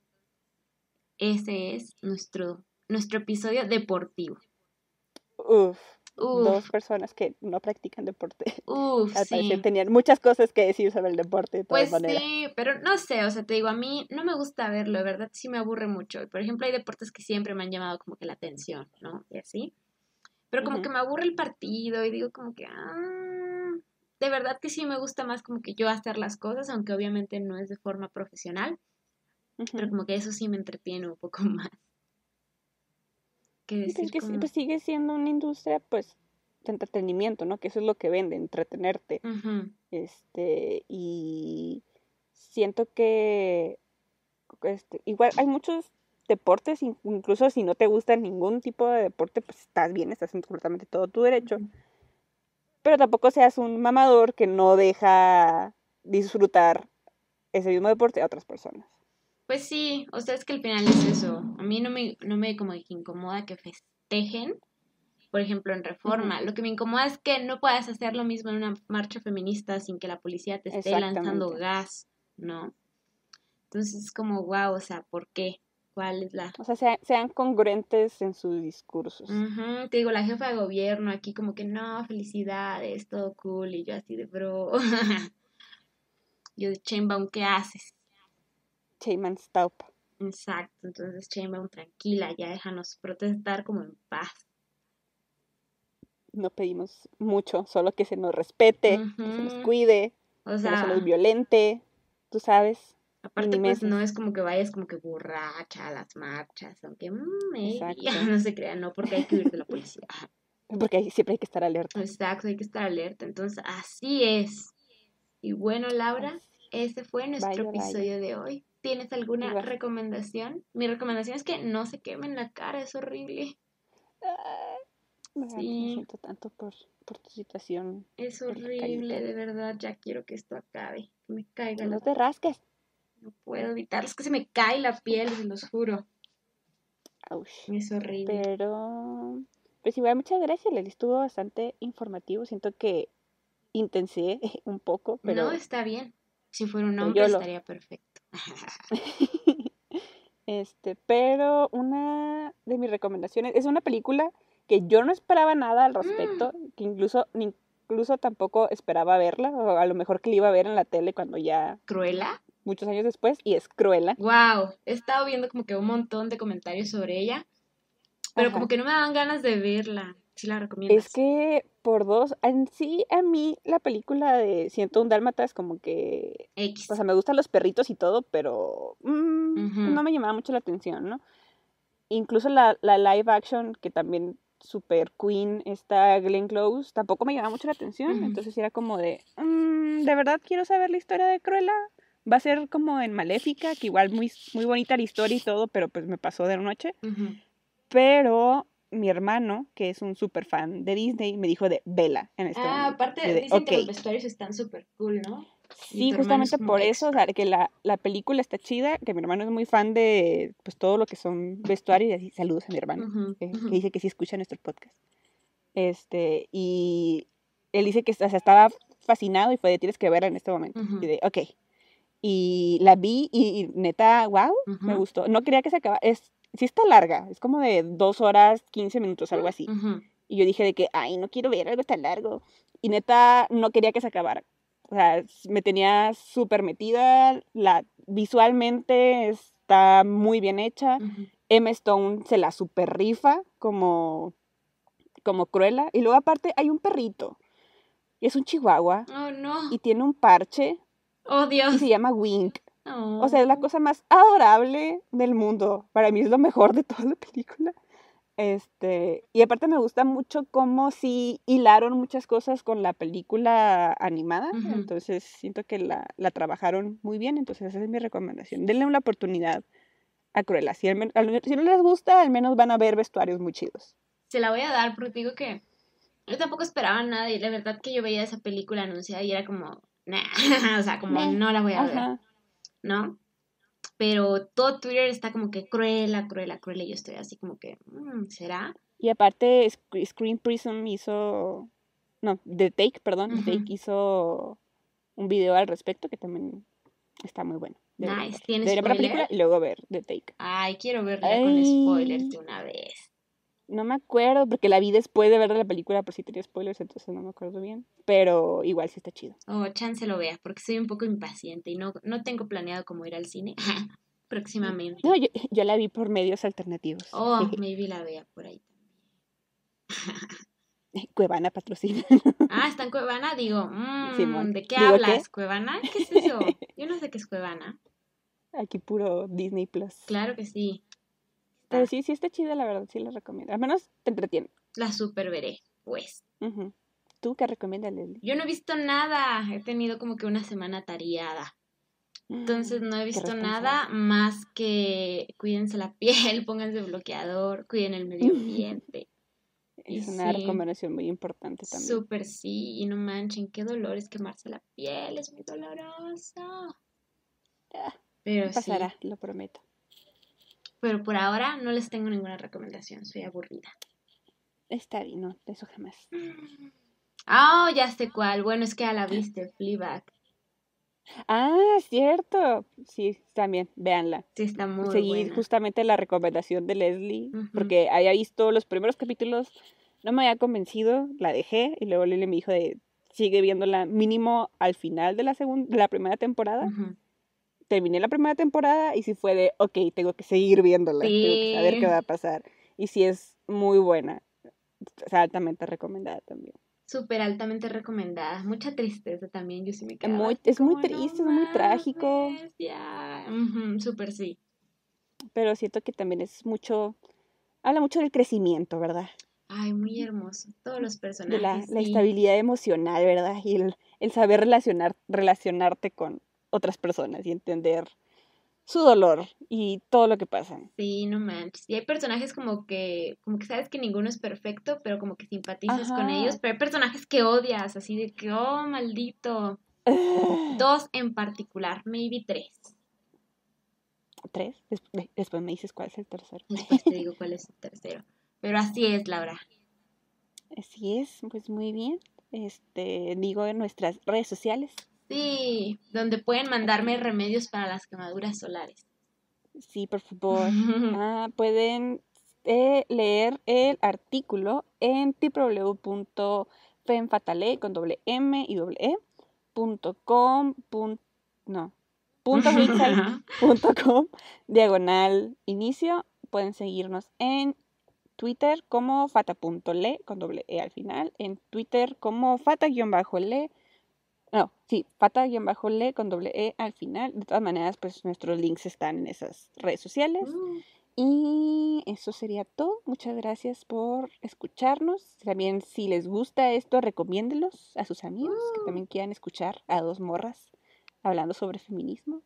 ese es nuestro, nuestro episodio deportivo. Uf, dos Uf, personas que no practican deporte. uf, Al parecer sí. tenían muchas cosas que decir sobre el deporte de todas Pues maneras. sí, pero no sé, o sea, te digo, a mí no me gusta verlo, de verdad sí me aburre mucho. Por ejemplo, hay deportes que siempre me han llamado como que la atención, ¿no? Y así. Pero como que Ujú, me aburre el partido y digo como que, ah, de verdad que sí me gusta más como que yo hacer las cosas, aunque obviamente no es de forma profesional, pero ujú. como que eso sí me entretiene un poco más que Y pues decir que sí- como, pues sigue siendo una industria, pues, de entretenimiento, ¿no? Que eso es lo que vende, entretenerte. ujú, Este, y siento que, este, igual hay muchos deportes, in- incluso si no te gusta ningún tipo de deporte, pues estás bien, estás en completamente todo tu derecho. ujú. Pero tampoco seas un mamador que no deja disfrutar ese mismo deporte a otras personas. Pues sí, o sea, es que al final es eso. A mí no me, no me como que incomoda que festejen, por ejemplo, en Ujú, Reforma. Lo que me incomoda es que no puedas hacer lo mismo en una marcha feminista sin que la policía te esté lanzando exactamente. gas, ¿no? Entonces es como, wow, o sea, ¿por qué? ¿Cuál es la...? O sea, sea- sean congruentes en sus discursos. Ujú, te digo, la jefa de gobierno aquí como que no, felicidades, todo cool, y yo así de bro. Yo de Chainbaum, ¿qué haces? Sheyman Staup. Exacto, entonces Chainbaum, tranquila, ya déjanos protestar como en paz. No pedimos mucho, solo que se nos respete, que se nos Ujú, cuide, o que no se nos sea, violente, tú sabes, aparte pues no minimeses. es como que vayas como que borracha a las marchas, aunque mm, maybe, Exacto. no se crean, no, porque hay que huir de la policía. Porque ahí siempre hay que estar alerta. Exacto, hay que estar alerta, entonces así es. Y bueno, Laura, Así. ese fue nuestro Vaya, vaya. episodio de hoy. ¿Tienes Pues alguna vas. recomendación? Mi recomendación es que no se quemen la cara, es horrible. Ay, me me Sí, siento tanto por, por tu situación es de la horrible, carita. de verdad, ya quiero que esto acabe, que me caiga la... No te rasques. No puedo evitarlo, es que se me cae la piel, se los juro. Aush. Es horrible. Pero, pues igual, muchas gracias. Les estuvo bastante informativo. Siento que intensé un poco, No, pero, está bien. Si fuera un pero hombre yo lo. estaría perfecto. Este, pero una de mis recomendaciones es una película que yo no esperaba nada al Mm, respecto, que incluso, ni- incluso tampoco esperaba verla, o a lo mejor que la iba a ver en la tele cuando ya, ¿Cruela? muchos años después, y es Cruella. Wow, he estado viendo como que un montón de comentarios sobre ella, pero como Ajá. que no me dan ganas de verla. Si la Es recomiendas. que por dos, en sí a mí la película de ciento un Dálmatas como que, o X. sea, me gustan los perritos y todo, pero mm, pues Ujú, no me llamaba mucho la atención, ¿no? Incluso la, la live action, que también super queen, está Glenn Close, tampoco me llamaba mucho la atención, ujú, entonces era como de, mm, de verdad quiero saber la historia de Cruella. Va a ser como en Maléfica, que igual muy, muy bonita la historia y todo, pero pues me pasó de noche. ujú. Pero mi hermano, que es un super fan de Disney, me dijo de vela en este Ah, momento. Yo aparte de, dicen que ok. los vestuarios están súper cool, ¿no? Y Sí, tu hermano es justamente como por eso, o sea, expert. que la, la película está chida, que mi hermano es muy fan de pues todo lo que son vestuarios y así, saludos a mi hermano, Ujú, eh, ujú. que dice que sí escucha nuestro podcast. Este, y él dice que o sea, estaba fascinado y fue de tienes que verla en este momento. Ujú. Y de, ok. Y la vi y, y neta, wow, me Ujú. gustó. No quería que se acabara. Es, sí está larga, es como de dos horas, quince minutos, algo así. Ujú. Y yo dije de que, ay, no quiero ver algo tan largo. Y neta, no quería que se acabara. O sea, s- me tenía súper metida. La, visualmente está muy bien hecha. Ujú. Emma Stone se la super rifa como, como Cruella. Y luego aparte hay un perrito. Y es un chihuahua. Oh, no. Y tiene un parche. Oh, Y se Dios. llama Wink. O sea, es la Oh. cosa más adorable del mundo. Para mí es lo mejor de toda la película. Este, y aparte me gusta mucho cómo sí hilaron muchas cosas con la película animada. Ujú. Entonces siento que la, la trabajaron muy bien. Entonces esa es mi recomendación. Denle una oportunidad a Cruella. Si, al men- al- si no les gusta, al menos van a ver vestuarios muy chidos. Se la voy a dar porque te digo que yo tampoco esperaba nada y la verdad que yo veía esa película anunciada y era como, nah, o sea, como Meh. no la voy a ver, Ajá. ¿no? Pero todo Twitter está como que cruela, cruela, cruela y yo estoy así como que, mm, ¿será? Y aparte, Sc- Screen Prism hizo. No, The Take, perdón. The Ujú. Take hizo un video al respecto que también está muy bueno. Deberían Nice. verlo. ¿Tiene Deberían ver la spoiler? película y luego ver The Take. Ay, quiero verlo ya con spoilers Ay, de una vez. no me acuerdo, porque la vi después de ver la película, por si tenía spoilers, entonces no me acuerdo bien. Pero igual sí está chido. O chance lo vea, porque soy un poco impaciente y no, no tengo planeado como ir al cine No, próximamente. yo, yo la vi por medios alternativos. Oh, maybe la vea por ahí. Cuevana patrocina. Ah, está en Cuevana, digo, Simón. mmm, ¿de qué ¿Digo qué? hablas? ¿Cuevana? ¿Qué es eso? Yo no sé qué es Cuevana. Aquí puro Disney Plus. Claro que sí. Pero Está. sí, sí está chida, la verdad, sí la recomiendo. Al menos te entretiene. La super veré, pues. Ujú. ¿Tú qué recomiendas, Leslie? Yo no he visto nada. He tenido como que una semana tareada. Entonces no he Qué visto responsable. nada más que cuídense la piel, pónganse bloqueador, cuiden el medio ambiente. Y Es una sí, recomendación muy importante también. súper sí. Y no manchen, qué dolor es quemarse la piel. Es muy doloroso. Ah, Pero sí. pasará, lo prometo. Pero por ahora no les tengo ninguna recomendación. Soy aburrida. Está bien, no, eso jamás. Ah, ya sé cuál. Bueno, es que ya la viste, Fleabag. Ah, cierto. Sí, también, véanla. Sí, está muy Seguí buena. justamente la recomendación de Leslie, Ujú. porque había visto los primeros capítulos, no me había convencido, la dejé, y luego Leslie me dijo de, sigue viéndola mínimo al final de la segunda, de la primera temporada. Ujú. Terminé la primera temporada y sí fue de, ok, tengo que seguir viéndola, tengo que saber qué Sí, va a pasar. Y sí es muy buena, o sea, altamente recomendada también. súper altamente recomendada. Mucha tristeza también. Yo sí me quedaba Muy, así es muy como, no triste, es muy trágico, mames, ya. Ujú, súper sí. pero siento que también es mucho, habla mucho del crecimiento, ¿verdad? Ay, muy hermoso. Todos los De la, personajes, la sí. estabilidad emocional, ¿verdad? Y el, el saber relacionar, relacionarte con otras personas y entender su dolor y todo lo que pasa. Sí, no manches. Y hay personajes como que, como que sabes que ninguno es perfecto, pero como que simpatizas con ellos. Ajá. Pero hay personajes que odias, así de que, oh, maldito. Dos en particular, maybe tres. ¿Tres? Des- después me dices cuál es el tercero. Después te digo cuál es el tercero. Pero así es, Laura. Así es, pues muy bien. Este, digo en nuestras redes sociales. Sí, donde pueden mandarme remedios para las quemaduras solares. Sí, por favor. Ah, pueden eh, leer el artículo en www.femfatale con doble M y doble E punto com pun- no punto wixsite punto com diagonal inicio. Pueden seguirnos en Twitter como fata.le con doble E al final, en Twitter como fata-le. No, sí, fata-le con doble E al final. De todas maneras, pues nuestros links están en esas redes sociales. Mm, Y eso sería todo. Muchas gracias por escucharnos. También si les gusta esto, recomiéndelos a sus amigos que uh. también quieran escuchar a dos morras hablando sobre feminismo.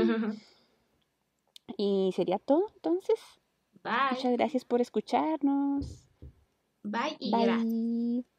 Y sería todo, entonces. Bye. Muchas gracias por escucharnos. Bye y gracias. Bye.